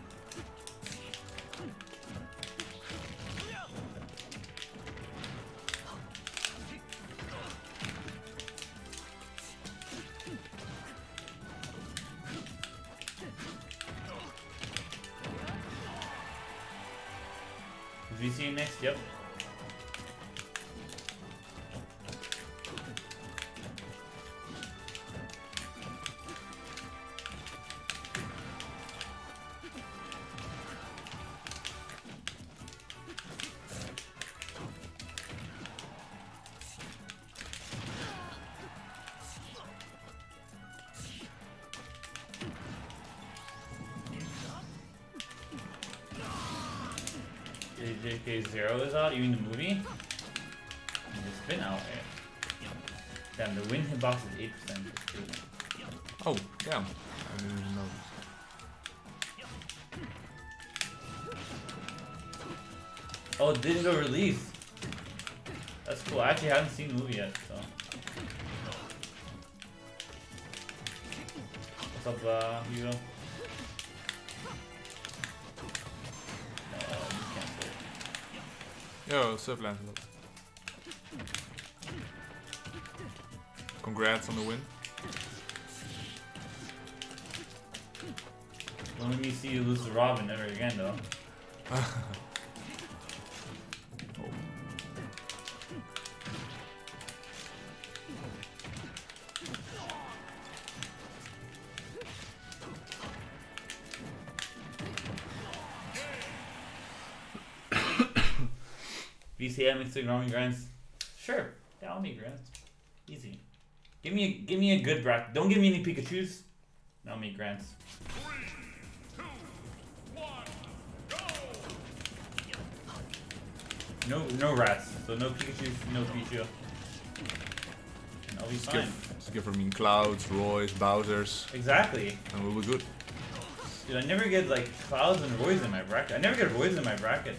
VC next, yep. JK0 is out? You mean the movie? It's been out, right? Damn, the win hitbox is 8%. That's crazy. Oh, damn. I didn't even know this. Oh, digital release. That's cool. I actually haven't seen the movie yet, so. What's up, Hugo? Yo, sup, Lancelot. Congrats on the win. Don't let me see you lose to Robin ever again, though. VCM Instagram grants. Sure, yeah, I'll make grants. Easy. Give me a good bracket. Don't give me any Pikachus. I'll make grants. 3, 2, 1, go! No rats. So no Pikachu, no Pichu. And I'll be fine. Just give me Clouds, Roy's, Bowser's, Exactly. and we'll be good. Dude, I never get like Clouds and Roy's in my bracket. I never get Roy's in my bracket.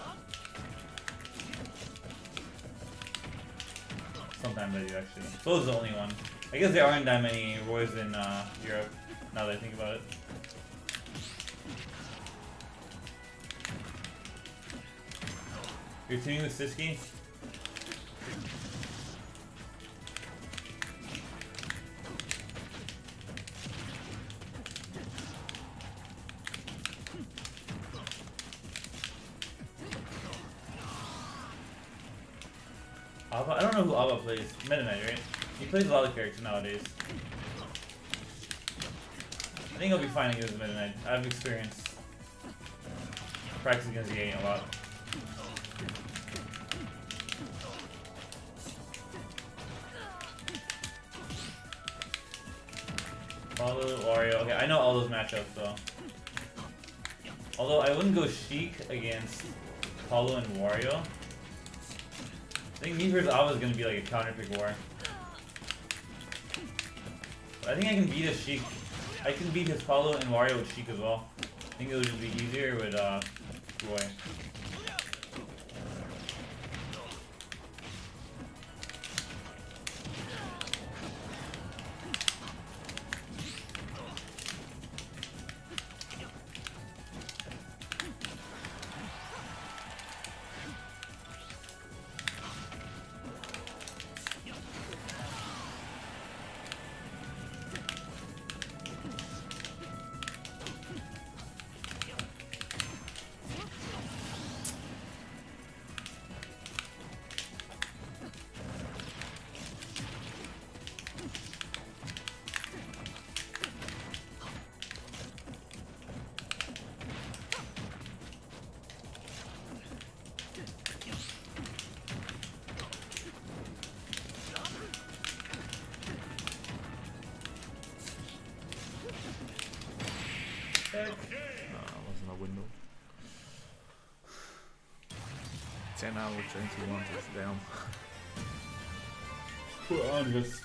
Sometimes I do actually. Soul's the only one. I guess there aren't that many Roy's in Europe, now that I think about it. You're teaming with Siski? Alba? I don't know who Alba plays. Meta Knight, right? He plays a lot of characters nowadays. I think I'll be fine against Meta Knight. I have experience. Practice against Yang a lot. Paulo, Wario. Okay, I know all those matchups though. Although I wouldn't go Sheik against Paulo and Wario. I think me versus Alba is going to be like a counter pick war. But I think I can beat a Sheik. I can beat his Paulo and Wario with Sheik as well. I think it'll just be easier with Roy. Wasn't a window. 10 hours, 21 is down. Poor Andres.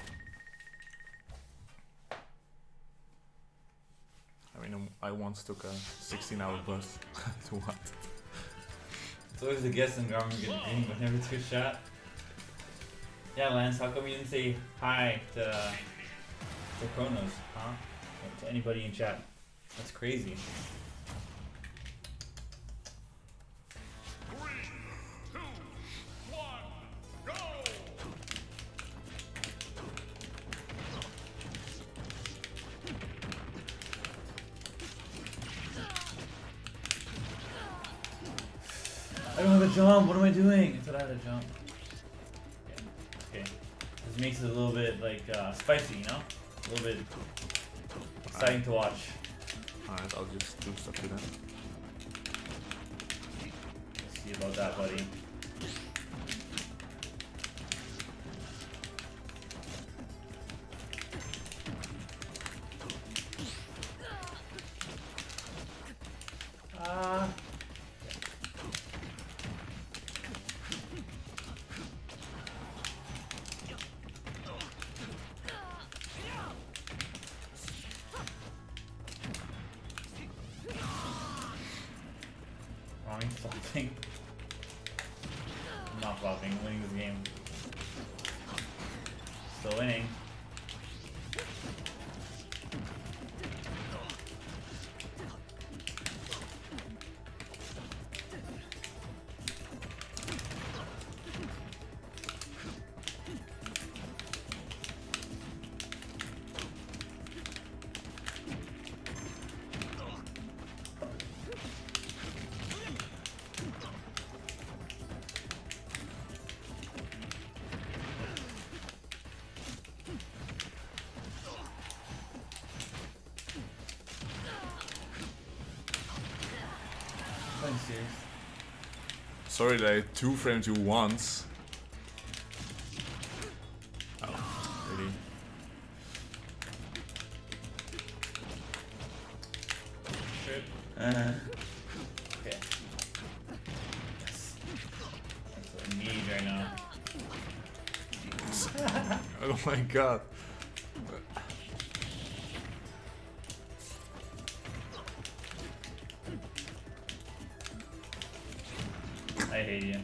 I mean, I once took a 16-hour bus to what? It's always the guess in Garmin getting green, but never took a shot. Yeah, Lance, how come you didn't say hi to Kronos, huh? Or to anybody in chat? That's crazy. 3, 2, 1, go! I don't have a jump. What am I doing? I thought I had a jump. Okay. This makes it a little bit like spicy, you know? A little bit exciting to watch. Alright, I'll just do stuff to them. Let's see about that, buddy. Flopping. I'm not flopping, I'm winning this game. Still winning. Serious. Sorry that I two-framed you once. Oh, really? Trip. Okay. Yes. That's what I need right now. Oh my god. I hate you.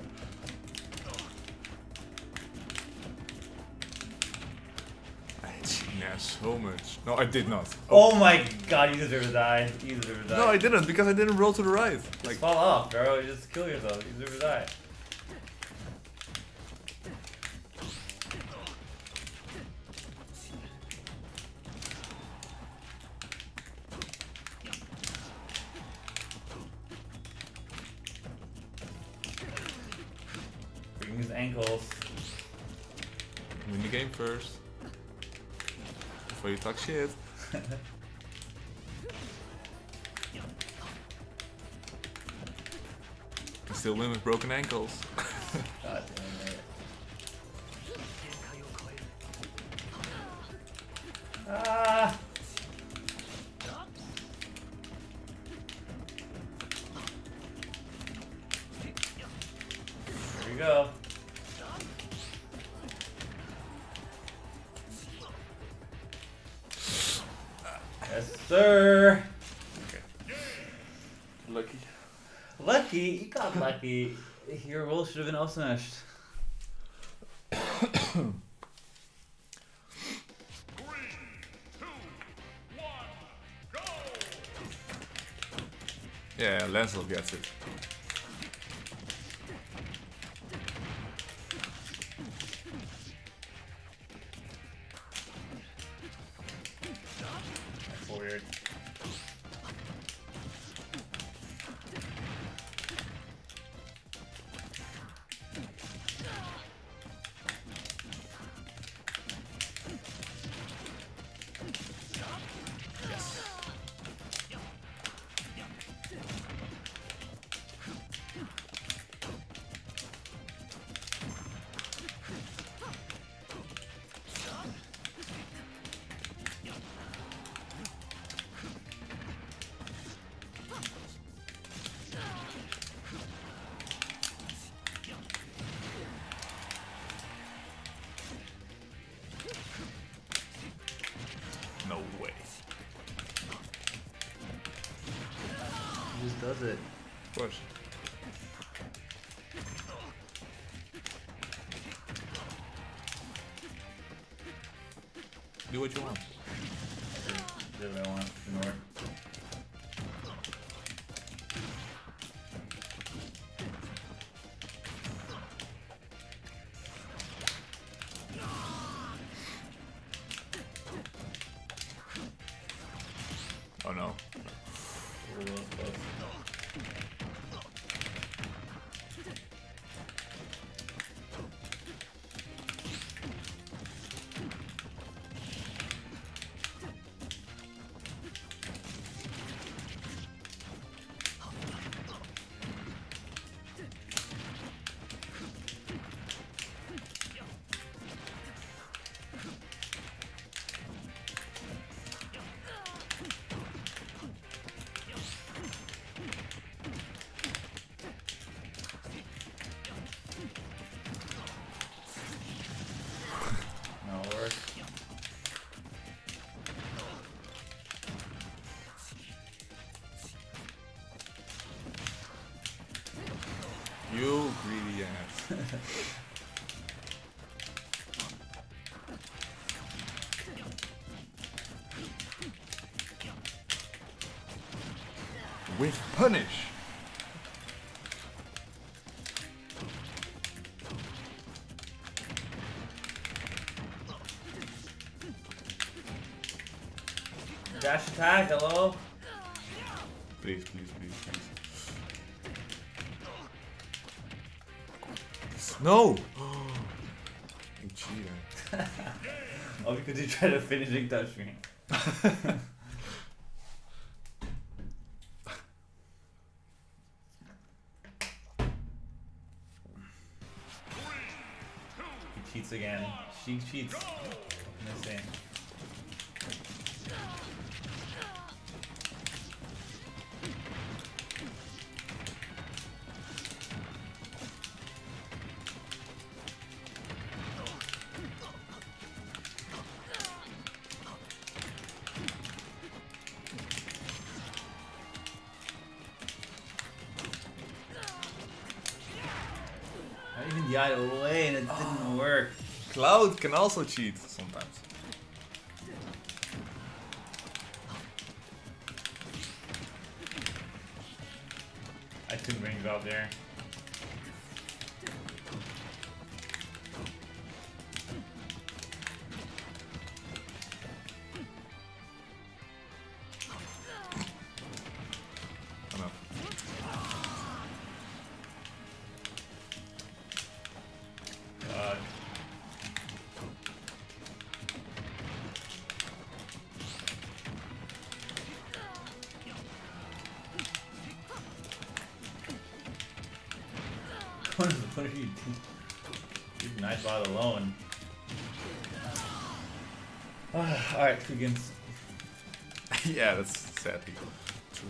I hate Gina so much. No, I did not. Oh my god, you deserve to die. You deserve to die. No, I didn't, because I didn't roll to the right. Just fall off, bro. You just kill yourself. You deserve to die. Breaking his ankles. Win the game first. Before you talk shit. I still win with broken ankles. God damn it. Ah! Here we go. Yes, sir. Lucky. Lucky? You got lucky. Your roll should have been up smashed. 3, 2, 1, go! Yeah, Lancelot gets it. That's weird. does it? Push. Do what you want. Do what I want. Ignore. Oh no. Ooh, that was close. No, it works. You greedy ass. With punish. Dash attack, hello? Please, please, please, please. No! You cheater. Oh, because you tried to finishing touch me. He cheats again. She cheats. Missing. I even died away and it didn't work. Cloud can also cheat sometimes. I took range out there. Oh no. God. What are you doing? These nice bot alone. Alright, two games. Yeah, that's sadly true.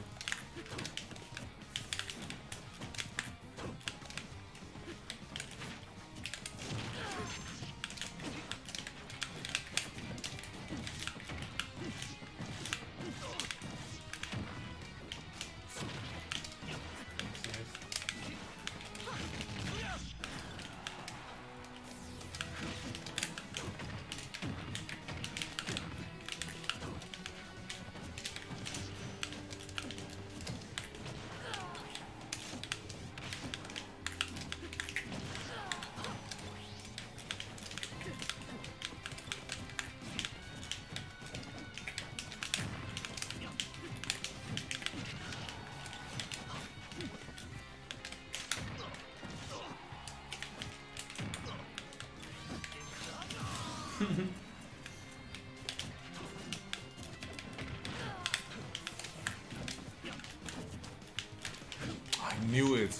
I knew it.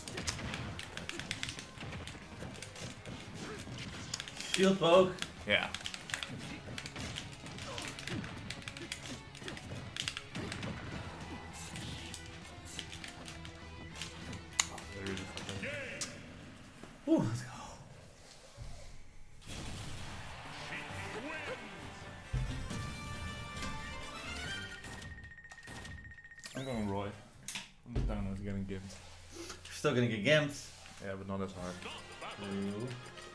Shield poke. Yeah. Oh, they really fucked up. Whew, let's go. I'm going Roy. I'm done with getting gimped. Still gonna get gimped. Yeah, but not as hard. True.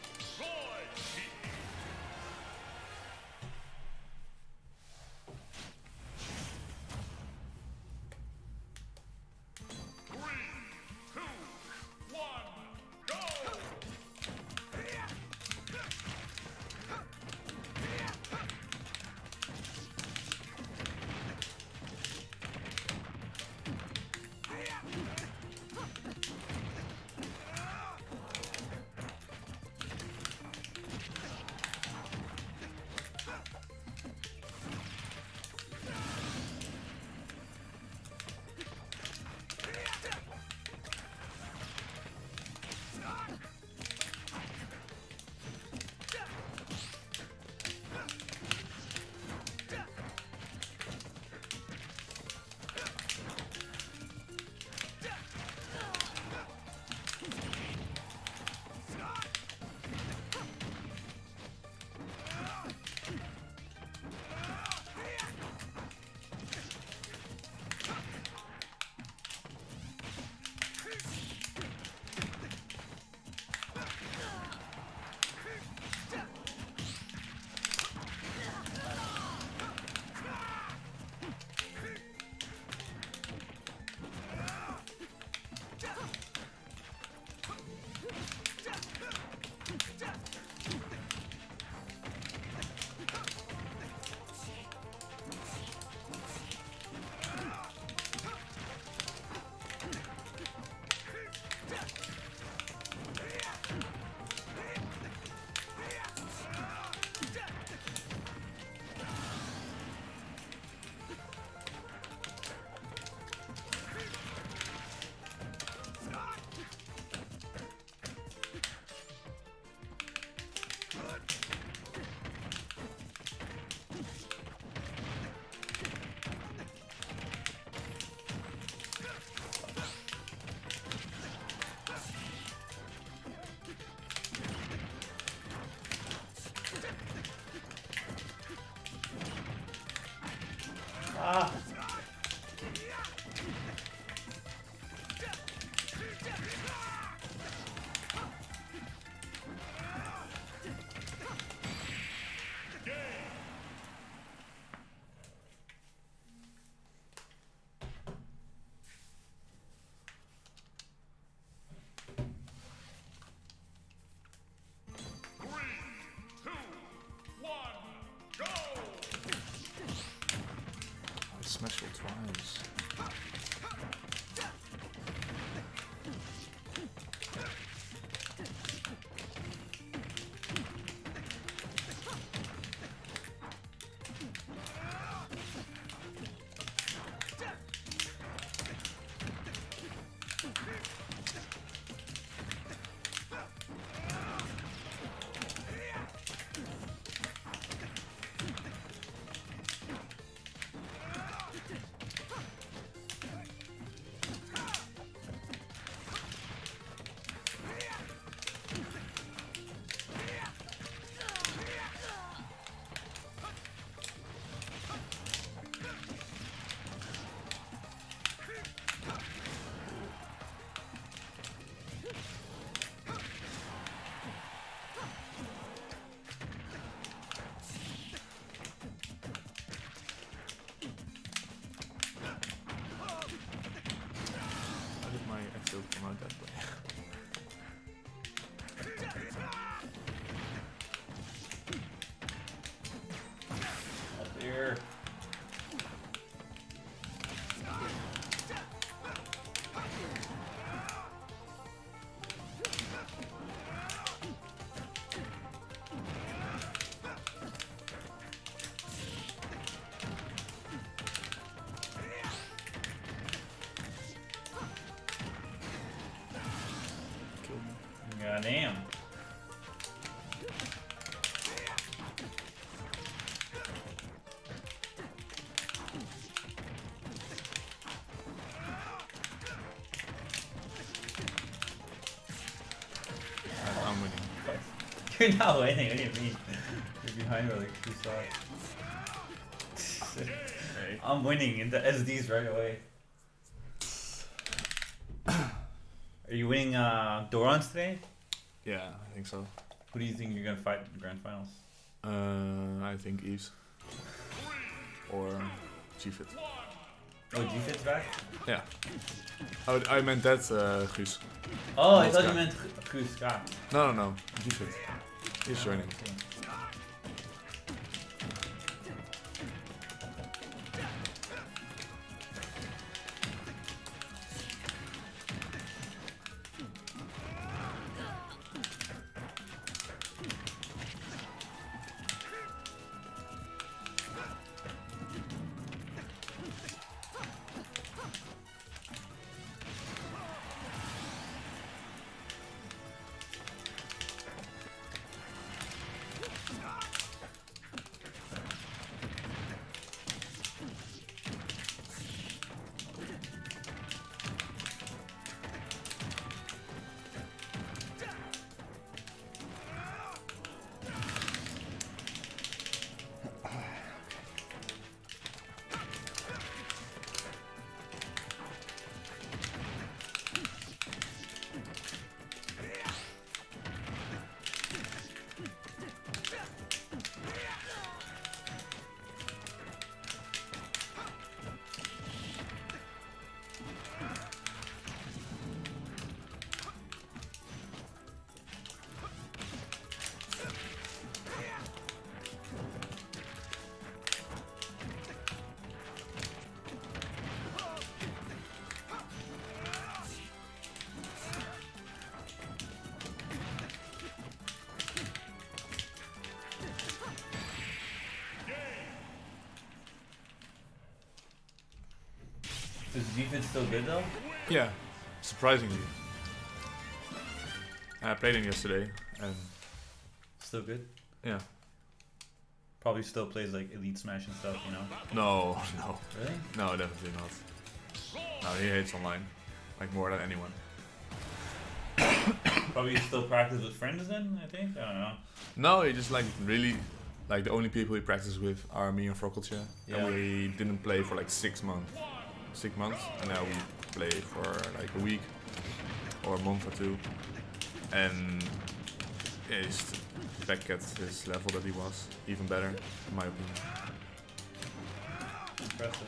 Ah. Smash it twice. Still come out that way. Up here. Goddamn. I'm winning. You're not winning, what do you mean? You're behind by like 2 shots. I'm winning in the SDs right away. Are you winning Dorans today? Yeah, I think so. Who do you think you're gonna fight in the grand finals? I think Eves. Or G-Fit. Oh, G-Fit's back? Yeah. I meant that, Guus. Oh, I Not thought Sky. you meant Guus Scott. No. G-Fit. He's joining. Is G-Fit still good though? Yeah, surprisingly. I played him yesterday, and Still good? yeah. Probably still plays like Elite Smash and stuff, you know? No, Really? no, definitely not. No, he hates online, like more than anyone. Probably still practice with friends then, I think? I don't know. No, he just like really, like the only people he practices with are me and Frokeltje. Yeah. And we didn't play for like 6 months. 6 months, and now we play for like a week or a month or two. And yeah, he's back at his level that he was, even better, in my opinion. Impressive.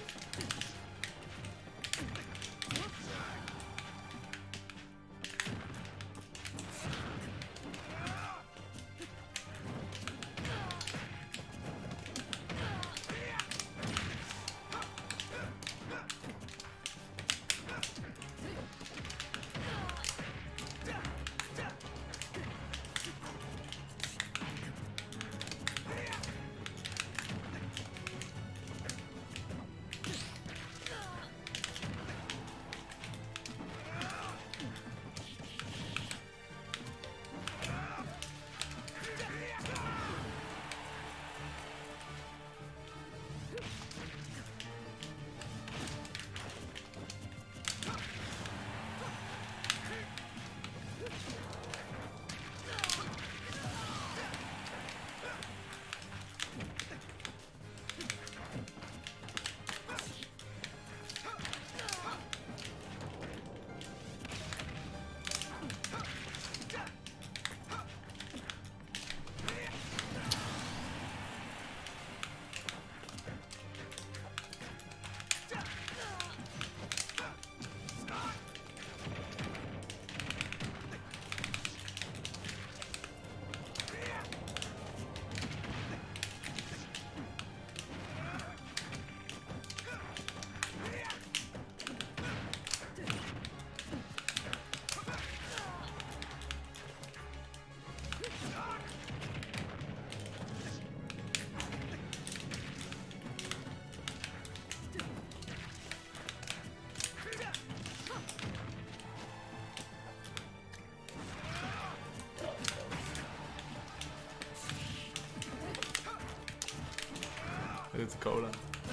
It's cola.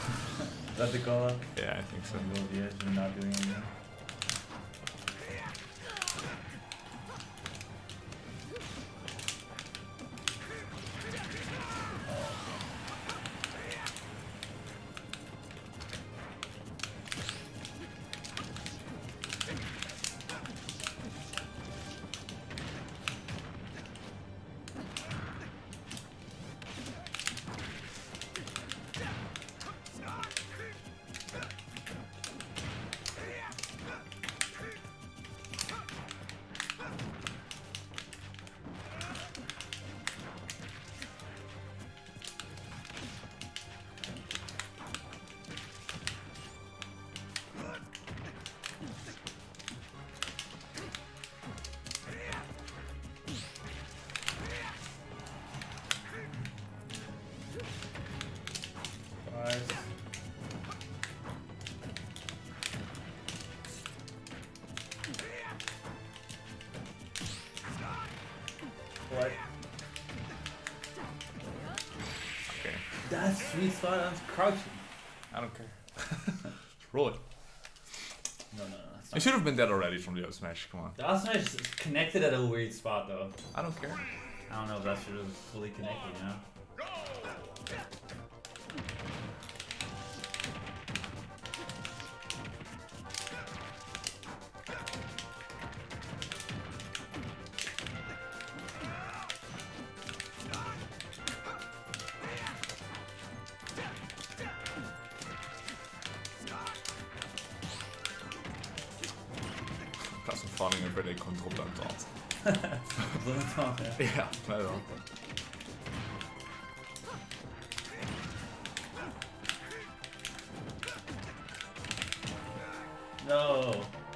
That's the call up? Yeah, I think so. Well, yes, you're not doing anything. that sweet spot, I'm crouching. I don't care. Roll it. No. It should have been dead already from the up smash. Come on. The up smash is connected at a weird spot though. I don't care. I don't know if that should have fully connected, you know? Ik had zo'n valling en ben ik gewoon drop aan het hand. Zonder tand, ja. Ja, nee dan. No.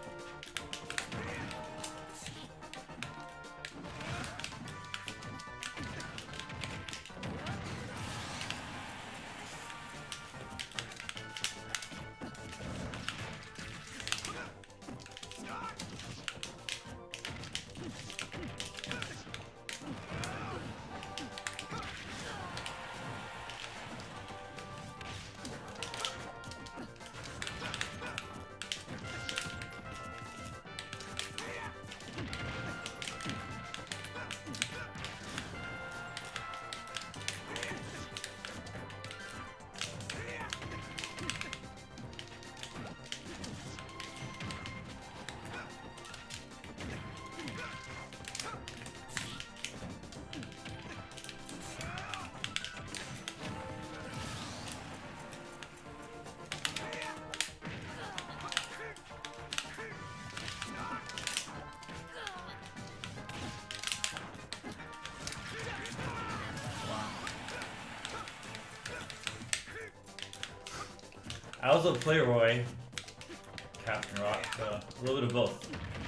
I also play Roy, Captain Rock, so a little bit of both.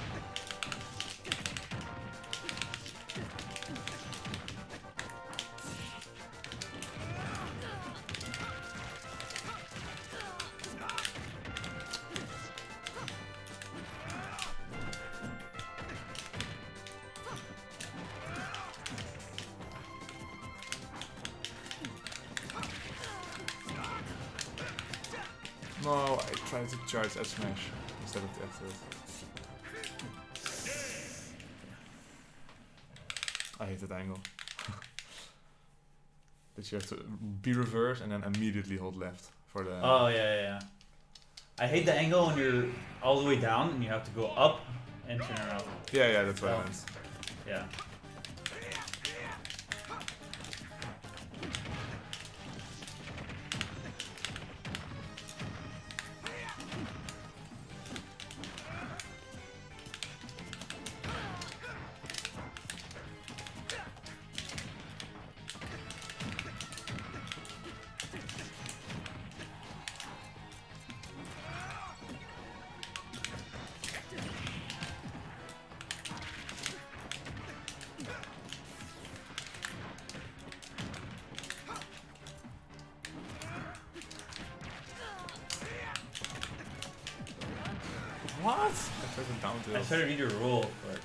No, I tried to charge S smash instead of the F tilt. I hate that angle. That you have to be reverse and then immediately hold left for the. Oh yeah. I hate the angle when you're all the way down and you have to go up and turn around. Yeah, that's what I meant. Yeah. What? I tried to down I tilt. tried to read your rule, but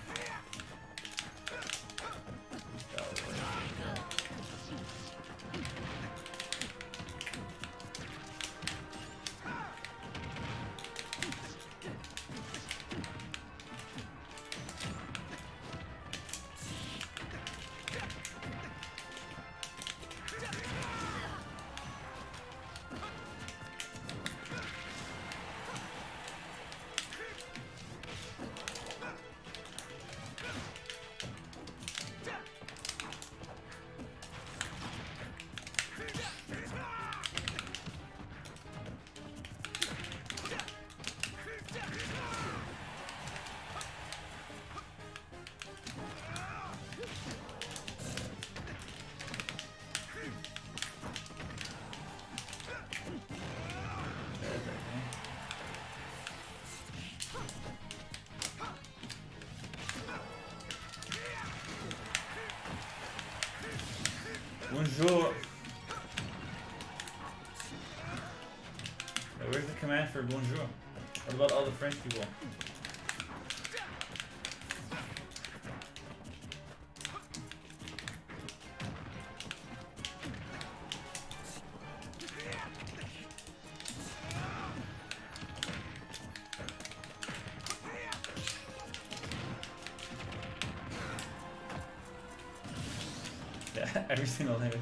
bonjour. Where's the command for bonjour? What about all the French people? Every single day.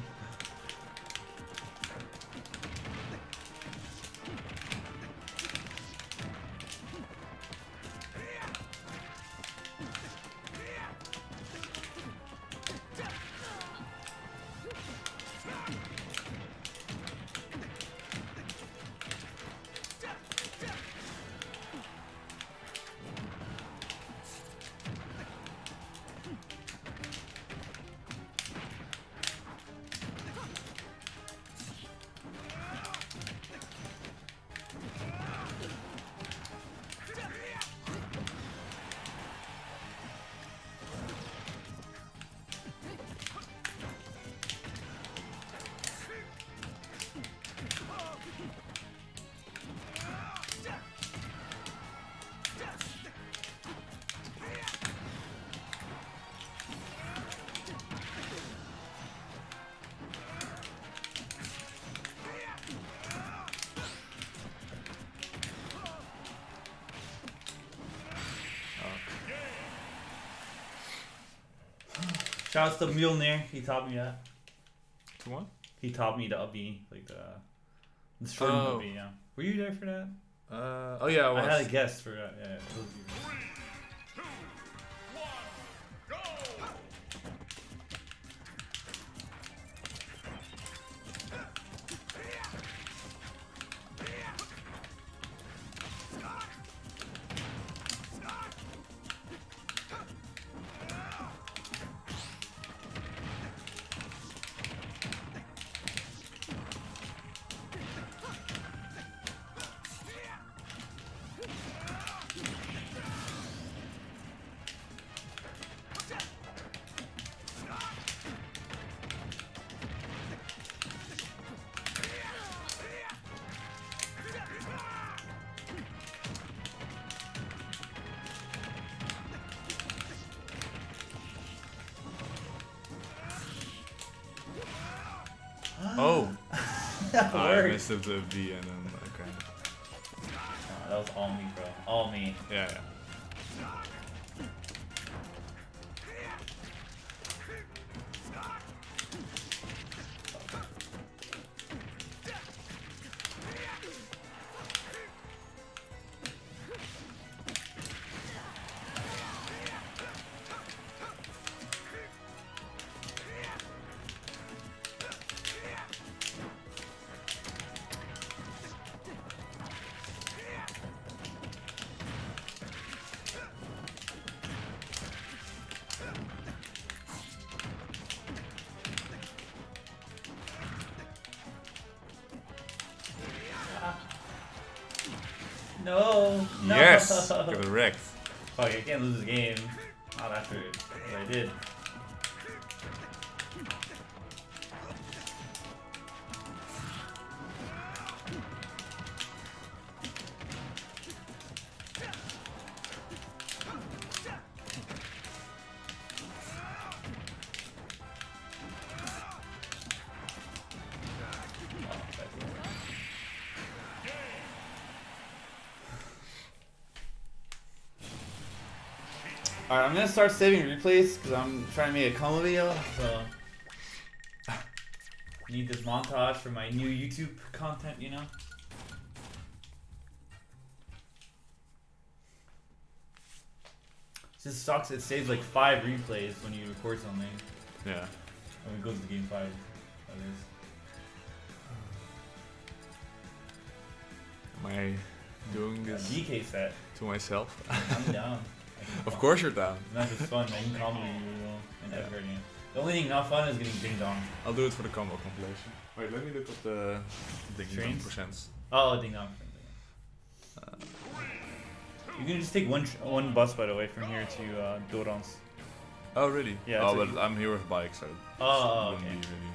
Shouts to Mjolnir, he taught me that. To what? He taught me the B, like the short Oh. B, yeah. Were you there for that? Oh yeah, I was. I had a guess for that, yeah. It was you. 3, 2, 1, go! Oh, That I worked. missed it the B and then okay. Oh, that was all me, bro. All me. Yeah, yeah. No. No. Yes, get it wrecked. Fuck, I can't lose this game. Not after what I did. Alright, I'm gonna start saving replays because I'm trying to make a combo video, so need this montage for my new YouTube content, you know? It just sucks, it saves like 5 replays when you record something. Yeah. When it goes to game 5, that is. Am I doing A this DK set. to myself? I'm down. Of course you're down. It's not just fun, I can combo you and Edgar game. The only thing not fun is getting ding dong. I'll do it for the combo compilation. Wait, let me look up the ding dong Streams? percents. Oh, ding dong. You can just take one bus, by the way, from here to Dorans. Oh really? Yeah, Oh, it's but like- I'm here with bikes, so it Oh, wouldn't okay. be really.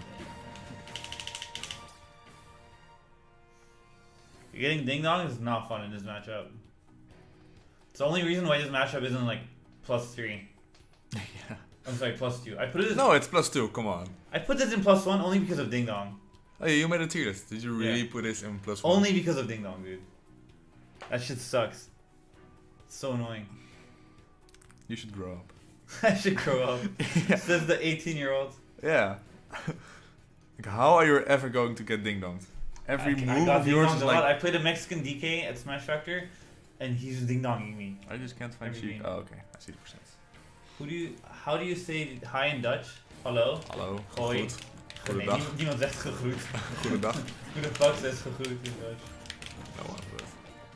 Getting ding dong is not fun in this matchup. It's the only reason why this matchup isn't like +3. Yeah. I'm sorry, +2. I put it. No, it's +2. Come on. I put this in +1 only because of ding dong. Oh, yeah, you made a tier list. Did you really Yeah. put this in +1? Only because of ding dong, dude. That shit sucks. It's so annoying. You should grow up. I should grow up. Yeah. Says the 18-year-old. Yeah. Like, how are you ever going to get ding donged? Every I move got of yours ding-donged is a lot. like. I played a Mexican DK at Smash Factor, and he's ding donging me. I just can't find Every sheep. game. Oh, okay. I see the percent. How do you say hi in Dutch? Hallo? Hallo. Hoi. Goed. Nee, Goedendag. niemand zegt gegroet. Goedendag. Hoe de fuck zegt gegroet in Dutch? No one does.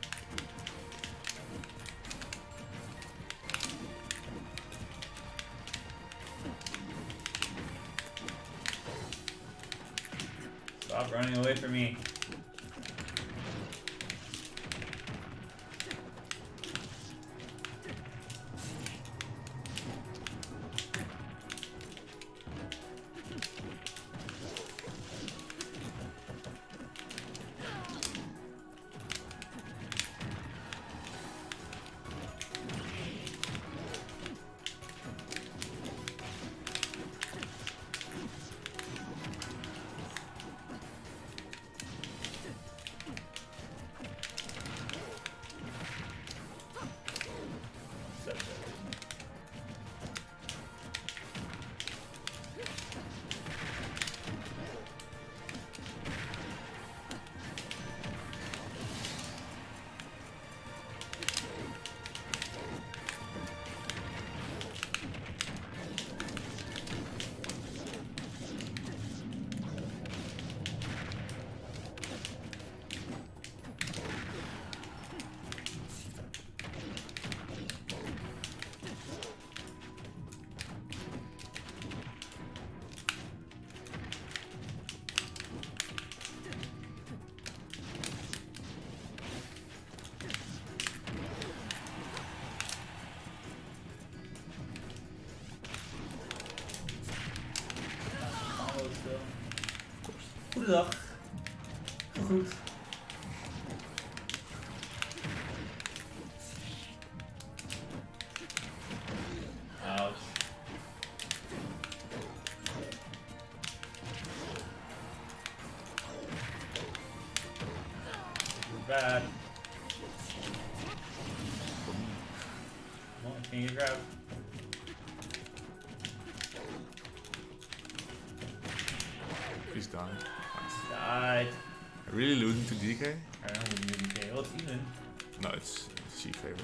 Stop running away from me. Goedendag. Goed. Ouch. This is bad. Well, can you grab? He's gone. Nice. Died. Really losing to DK? I don't know what you DK. Well, it's even. No, it's she favorite.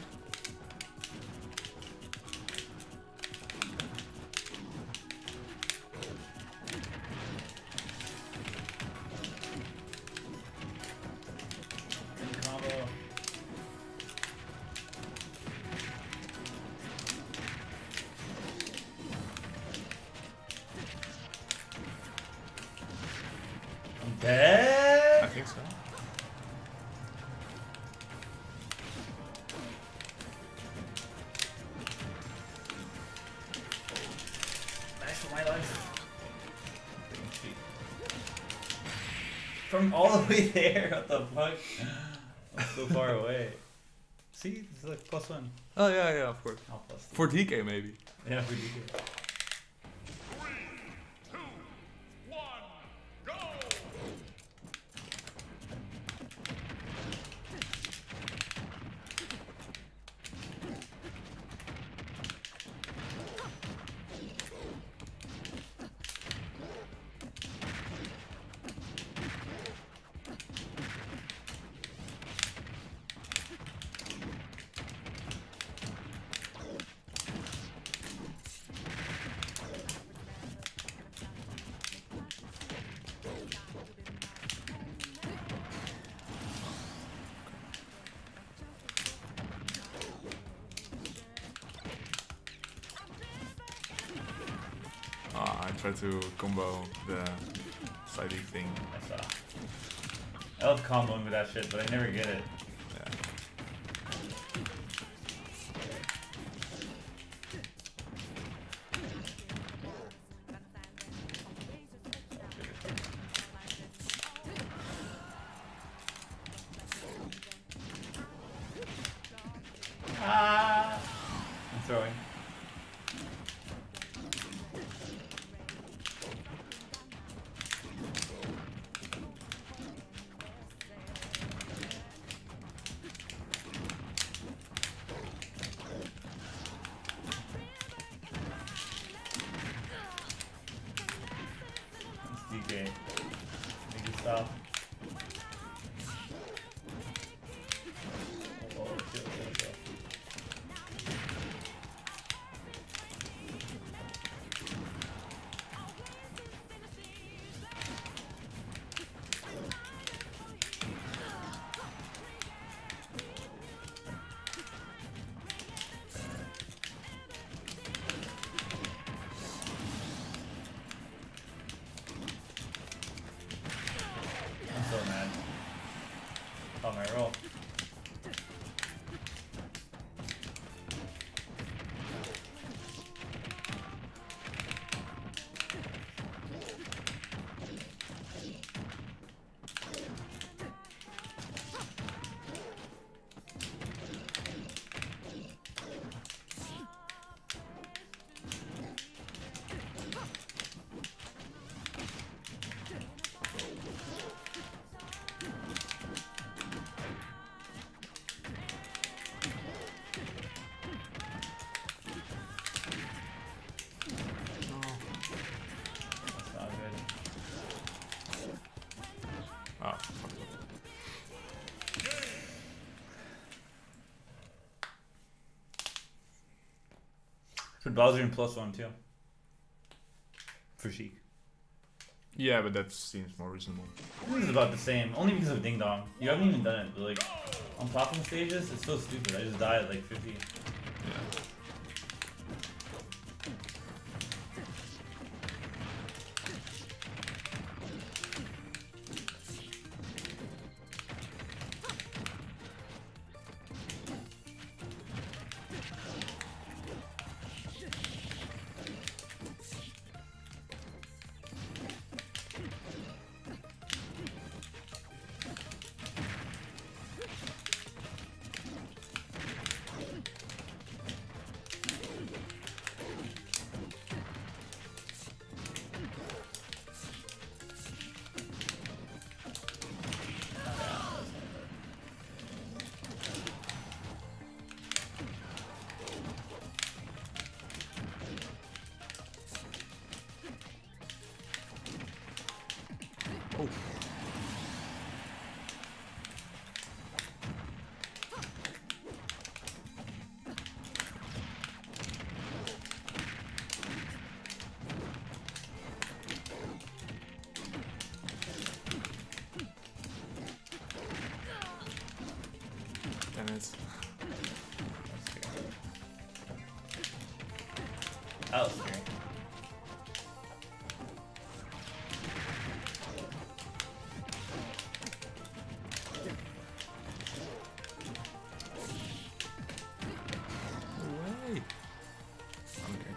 Combo. I'm dead. I think so. Nice for my life. From all the way there, what the fuck? I'm so far away. See, it's like +1. Oh yeah, of course. Oh, +2. For DK maybe. Yeah, for DK. 3, 2, 1, go! I tried to combo the sidey thing. I saw. I love comboing with that shit, but I never get it. Yeah. Ah! I'm throwing. style. Oh, chill, chill, chill. I'm so mad. Oh, my roll. That's not good. Ah, fuck it. Put Bowser in +1 too. For Sheik. Yeah, but that seems more reasonable. This is about the same, only because of Ding Dong. You haven't even done it, but like, on platform stages, it's so stupid. I just died at like 50. Yeah. Oh. Damn it. That was scary. No way. Okay.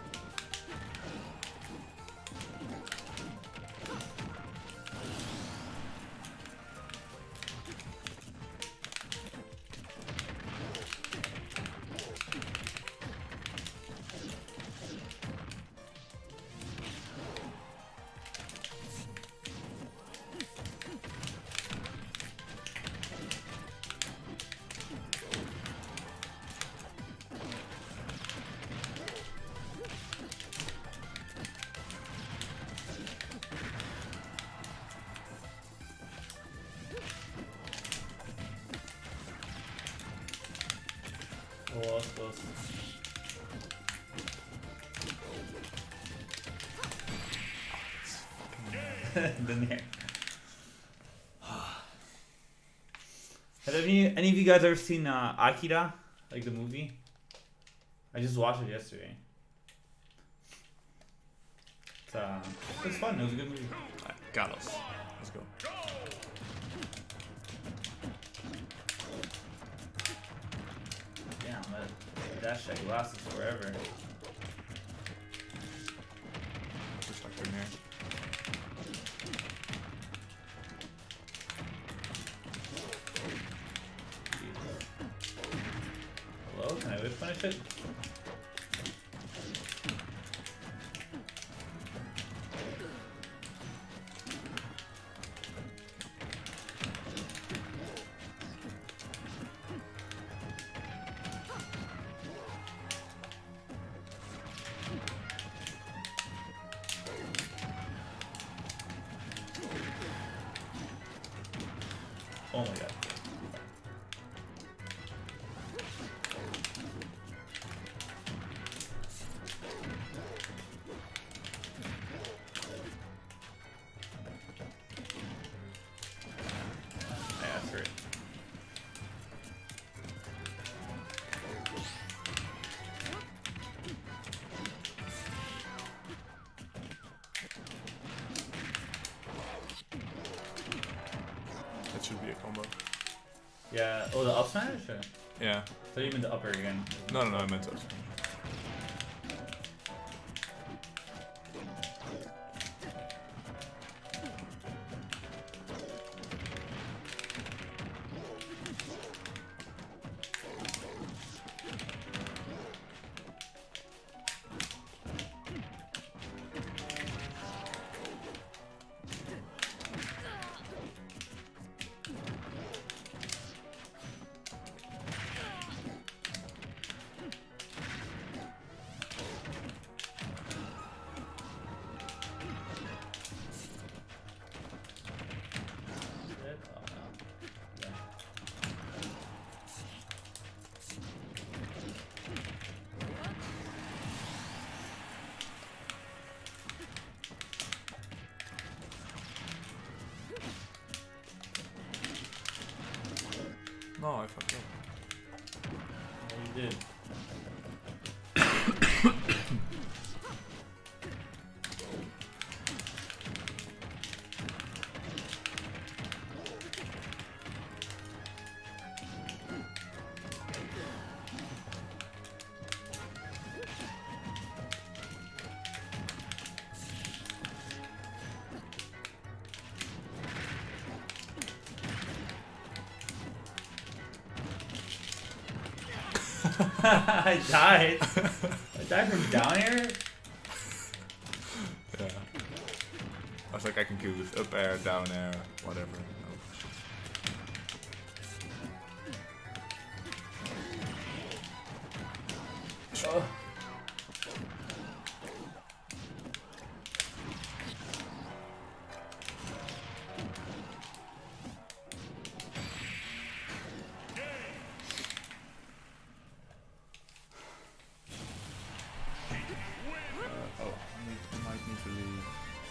Oh, that was close. Been there. Have any of you guys ever seen Akira, like the movie? I just watched it yesterday. It's fun. It was a good movie. Alright, Carlos. Let's go. Damn, that shit lasted forever. Just like in there. Hello, can I whip punish it? Oh my god. Yeah, that's great. That should be a combo. Yeah, oh, the up smash? Or? Yeah. So you mean the upper again? No, I meant up. No, I fucked up. Yeah, you did. I died. I died from down air? Yeah. I was like, I can kill with up air, down air, whatever. No. Oh. I might need to leave.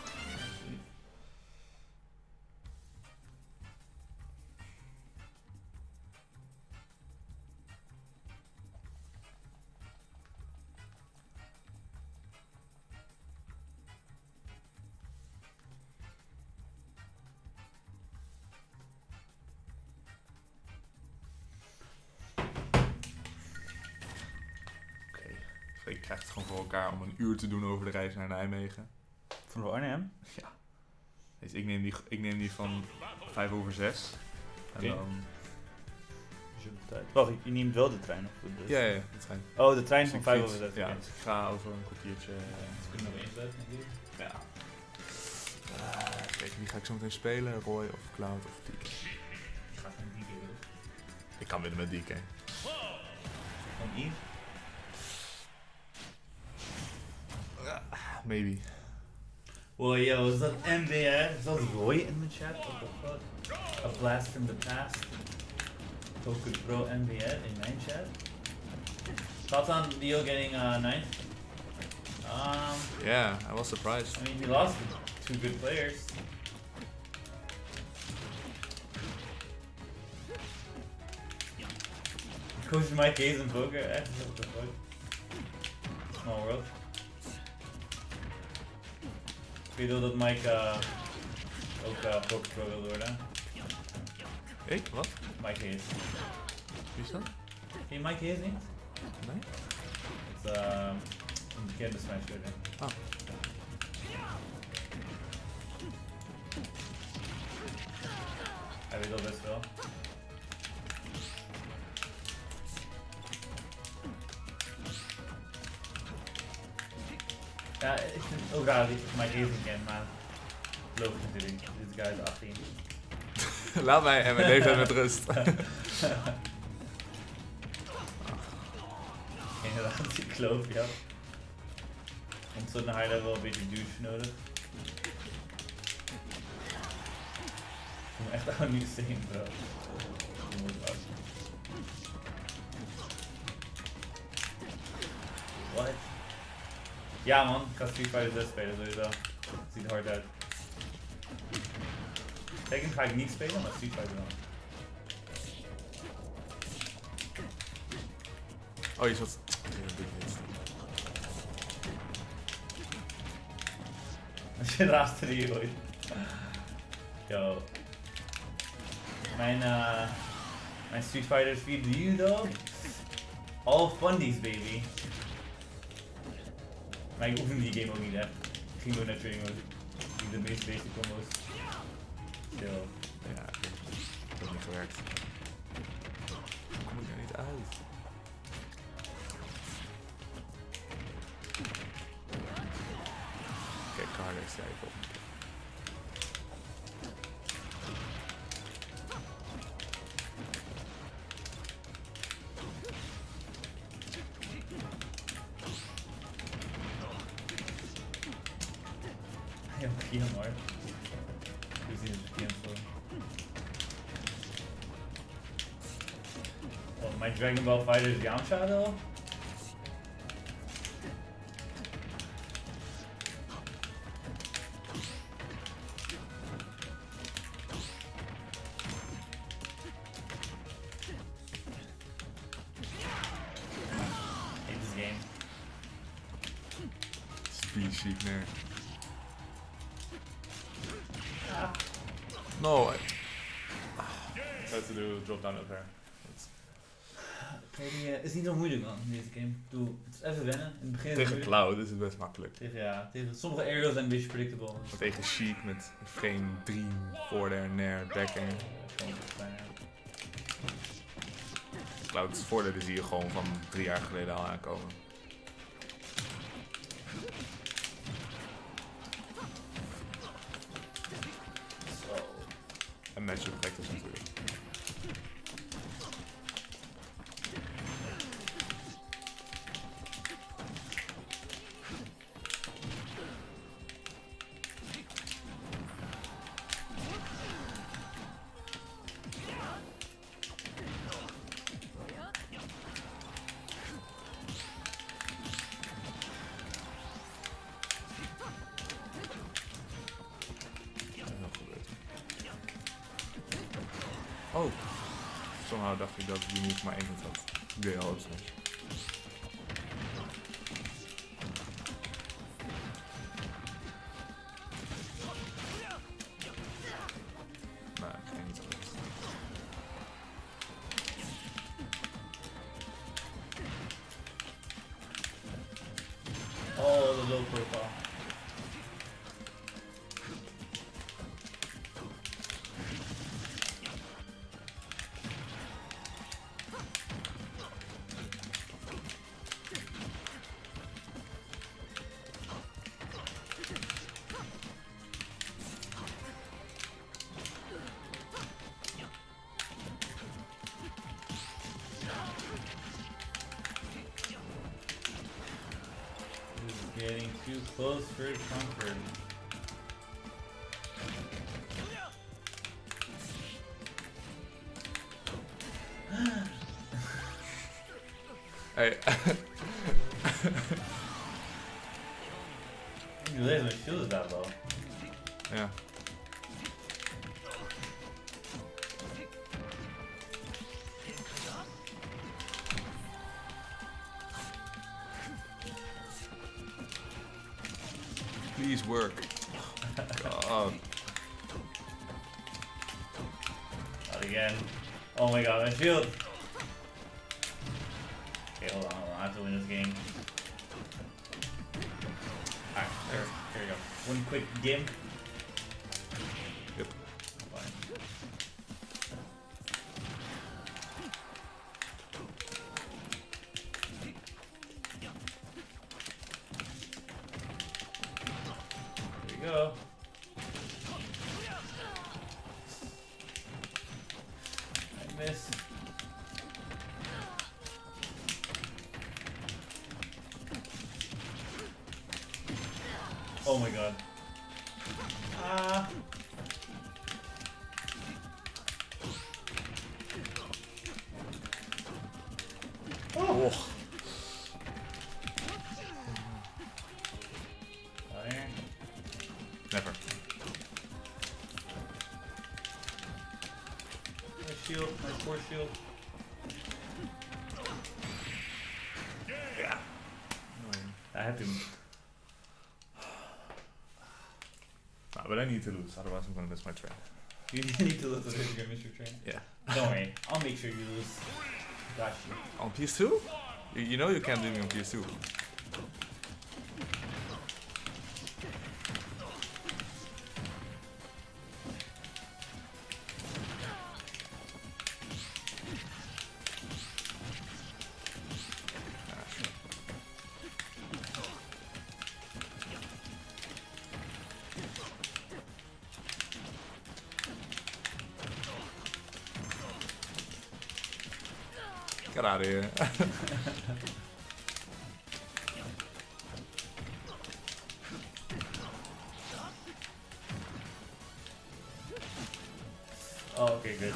Ik krijg het gewoon voor elkaar om een uur te doen over de reis naar Nijmegen. Van Arnhem? Ja. Dus ik neem die van 5 over 6. En Oké. dan... Wacht, je neemt wel de trein of de... Ja, de trein. Oh, de trein Dus van ik 5 fiets. over 6. Ja, dus ik ga over een kwartiertje. We kunnen nog insluiten natuurlijk. Ja. Kijk, wie ga ik zo meteen spelen? Roy of Cloud of DK? Ik ga van die weer. Ik kan winnen met DK. Van Yves? Maybe. Well, yo, is dat MBR? Is dat Roy in de chat? What the fuck? A blast from the past. Focus Pro MBR in mijn chat. Thoughts on Leo getting 9th? Yeah, I was surprised. I mean, he lost to 2 good players. Coach Mike Hayes in poker, eh? What the fuck? Small world. Ik weet wel dat Mike ook poker pro wil worden. Ik? Wat? Mike Hayes. Wie is dat? Ken je Mike Hayes niet? Nee? Het is een bekende Smash speler. Ah. Hij weet al best wel. Ja, ik vind het ook raar dat ik Mike Hayes niet ken, maar logisch natuurlijk. Dit guy is 18. Laat mij en mijn leeftijd met rust. Inderdaad, die kloof, ja. Want zo'n high level een beetje douche nodig. echt oude nieuws zien, bro. Dat moet wel. What? Ja man, ik ga Street Fighter 6 spelen sowieso. Het ziet er hard uit. Tekken ga ik niet spelen, maar Street Fighter wel. Oh, je zat... Als je raast er hier ooit. Yo. Mijn Street Fighter 4 Ryu though. All fundies baby. Maar ik oefen die game ook niet echt. Ik ging door naar training mode. Die de meest basic combos. Yo. Ja, dat heeft niet gewerkt. Hoe kom ik er niet uit? Kijk, Carlos zei ik op. Yo, jammer. We zien het verkeerd voor. Oh, mijn Dragon Ball Fighter is Yamcha though. Hate this game. Speed chic neer. No. Let's do drop down up there. Het is niet zo moeilijk man, deze game. Het is even wennen. In het begin is het Tegen moeilijk. Cloud is het best makkelijk. Tegen sommige aerials zijn een beetje predictable. Maar tegen Chic met frame 3, forward, nair, back air. Gewoon te klein, ja. Cloud's voordelen zie je gewoon van 3 jaar geleden al aankomen. Zo. En matchup practice natuurlijk. Oh, somehow dacht ik dat die move maar 1 hit had. Ik deed al op smash. Nou, geen hit geweest. Oh, de low profile. Getting too close for comfort. Hey. You realize my shield is that low. Ja. Please work. God. Not again. Oh my god, my shield! Okay, hold on, I have to win this game. Alright, here we go. One quick game. Yep. Fine. Here we go. I missed. Oh my god. Ah. shield. Nice force shield. Yeah. I have to. Nah, but I need to lose, otherwise I'm gonna miss my train. You need to lose the video game, Mr. Train. Yeah. Don't worry, I'll make sure you lose. Got you. On PS2? You know you can't do me on PS2. Get out of here. Oh, okay, good.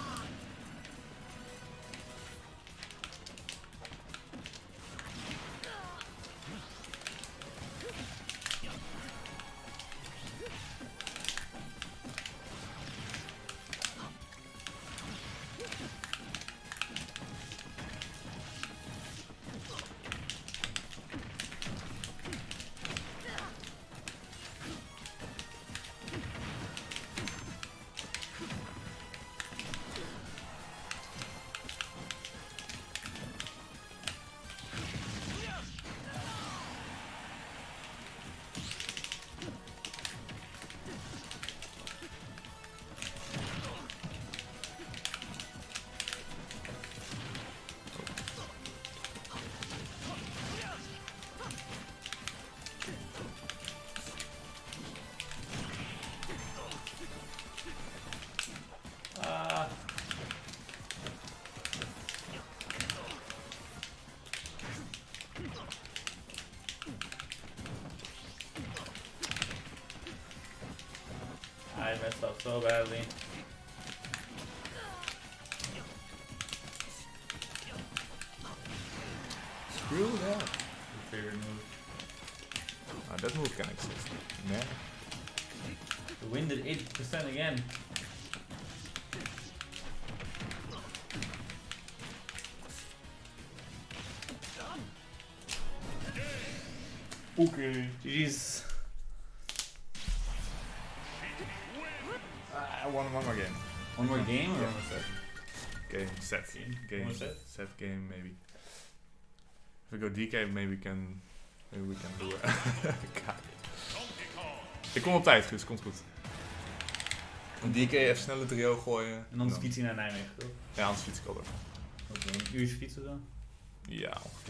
I messed up so badly. Screw that. Your favorite move. That move can exist. Yeah. The wind at 80% again. Okay. GG's. One more game. One more game or Yeah. one more set? Game, set. Game, One more set? set game, maybe. If we go DK, maybe we can do it. Ik kom op tijd, Guus, komt goed. Een DK even snel het trio gooien. En dan fiets hij naar Nijmegen, toch? Ja, anders fiets ik al door. Wat een uurtje fietsen dan? Ja, ongeveer.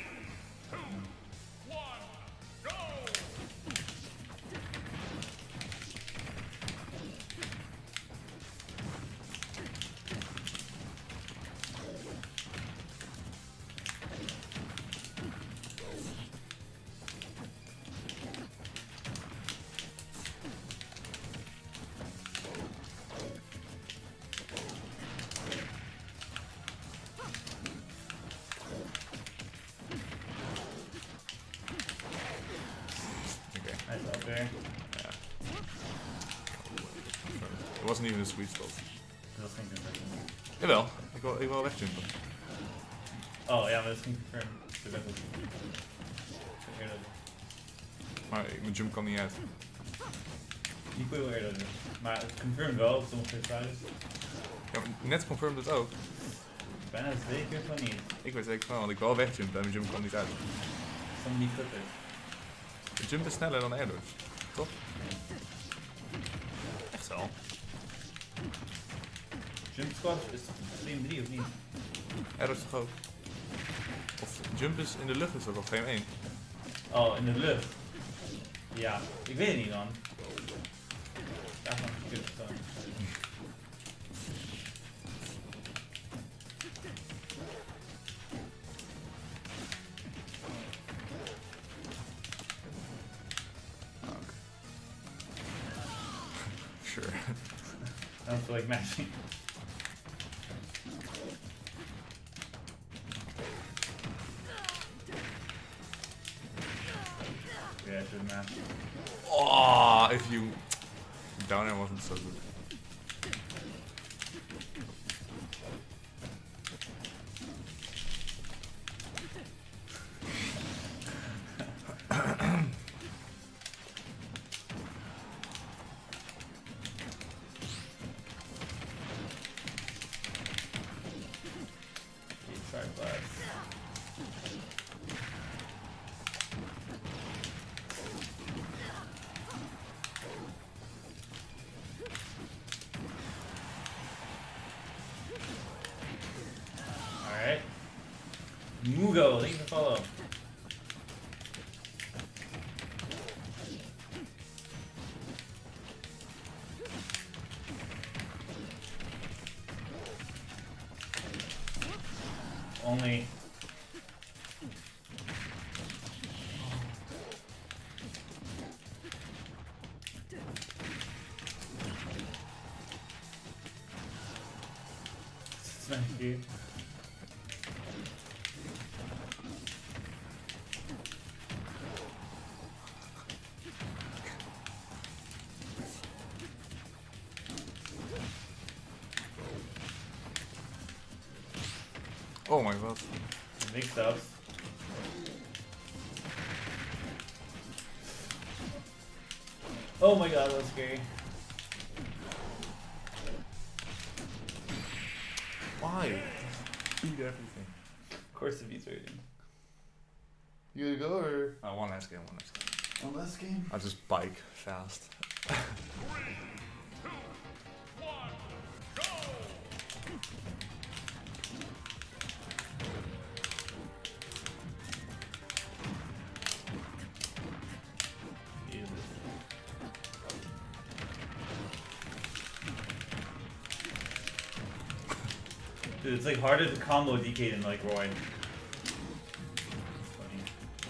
Nice up there. Ja. Het wasn't even a sweet spot. Dat was geen confirm. Jawel, ik wil wegjumpen. Oh ja, maar dat is geen confirm. De wet is eerder. Maar mijn jump kan niet uit. Die kon je wel eerder doen. Maar het confirmed wel op sommige situaties. Ja, maar net confirmed het ook. Bijna zeker van niet. Ik weet zeker van, want ik wil wegjumpen en mijn jump kan niet uit. Sommige niet flippers. De jump is sneller dan air dodge, toch? Echt wel. Jump squat is toch frame 3 of niet? Air dodge toch ook? Of jump is in de lucht is toch al frame 1? Oh, in de lucht. Ja, ik weet het niet man. Daarvan kut dan. Sure. Dan feel like mashing. Yeah, I should mash. Oh, if you down air wasn't so good. Hugo, thank you for follow. Only. Thank you. Oh my god. Big subs. Oh my god, that was scary. Why? Beat everything. Of course, if he's waiting. You gonna go or? One last game. One last game? I just bike fast. 3, 2, 1, go! Jesus. Dude, it's like harder to combo DK than like Roy. It's funny.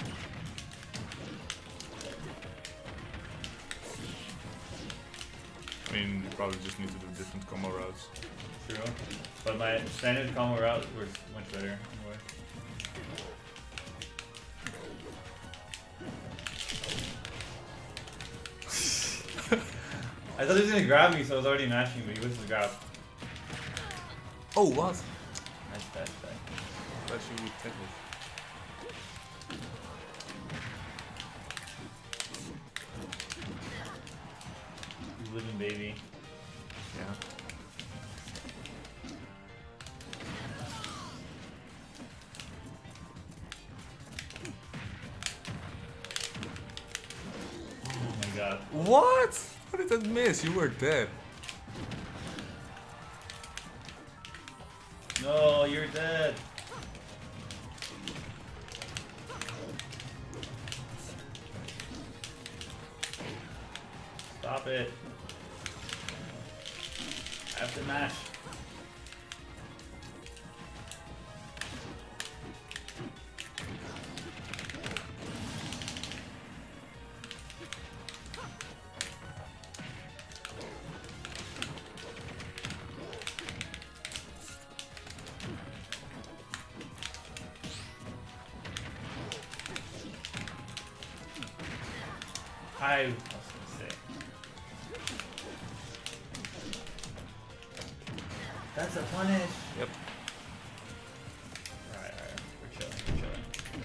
I mean, you probably just need to do different combo routes. True. But my standard combo route works much better. Anyway. I thought he was gonna grab me, so I was already matching, but he was to grab. Oh, what? Nice dash back. That you would take it. You living baby. Yeah. Oh my god. What? How did that miss? You were dead. No, you're dead. Stop it. I have to mash. I was gonna say. That's a punish. Yep. Alright, we're chilling, we're chilling.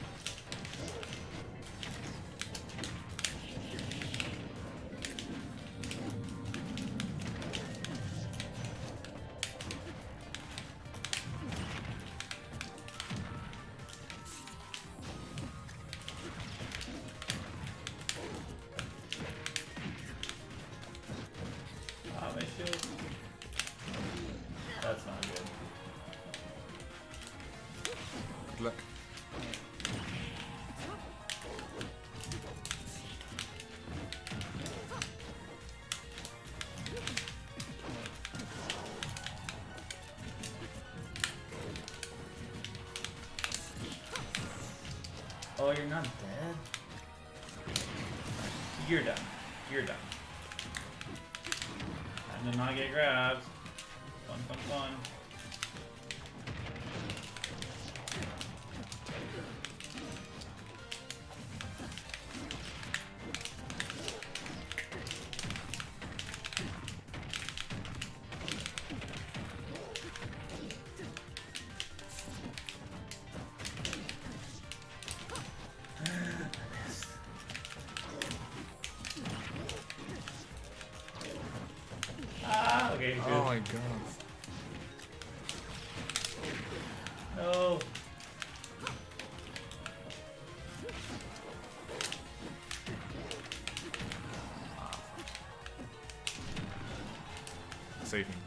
My shield. That's not good. Good luck. Oh, you're not dead? You're done. You're done. Time to not get grabbed. Fun, fun, fun. Ah, okay, good. Oh my god. No. Save me.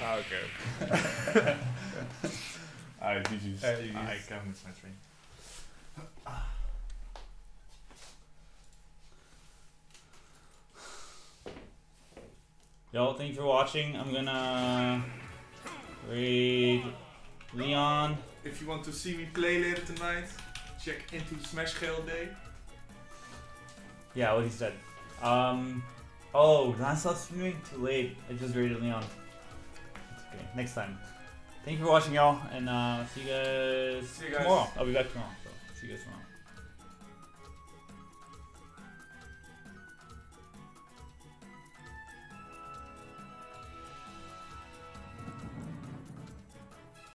Ah, okay. Alright, GG's. Alright, GG's. I can't miss my train. Yo, thank you for watching. I'm gonna raid Leon. If you want to see me play later tonight, check into Smash Gale Day. Yeah, what he said. Oh, that's not streaming too late. I just raided Leon. It's okay. Next time. Thank you for watching, y'all, and see you guys See you guys. tomorrow. I'll be back tomorrow. So see you guys tomorrow.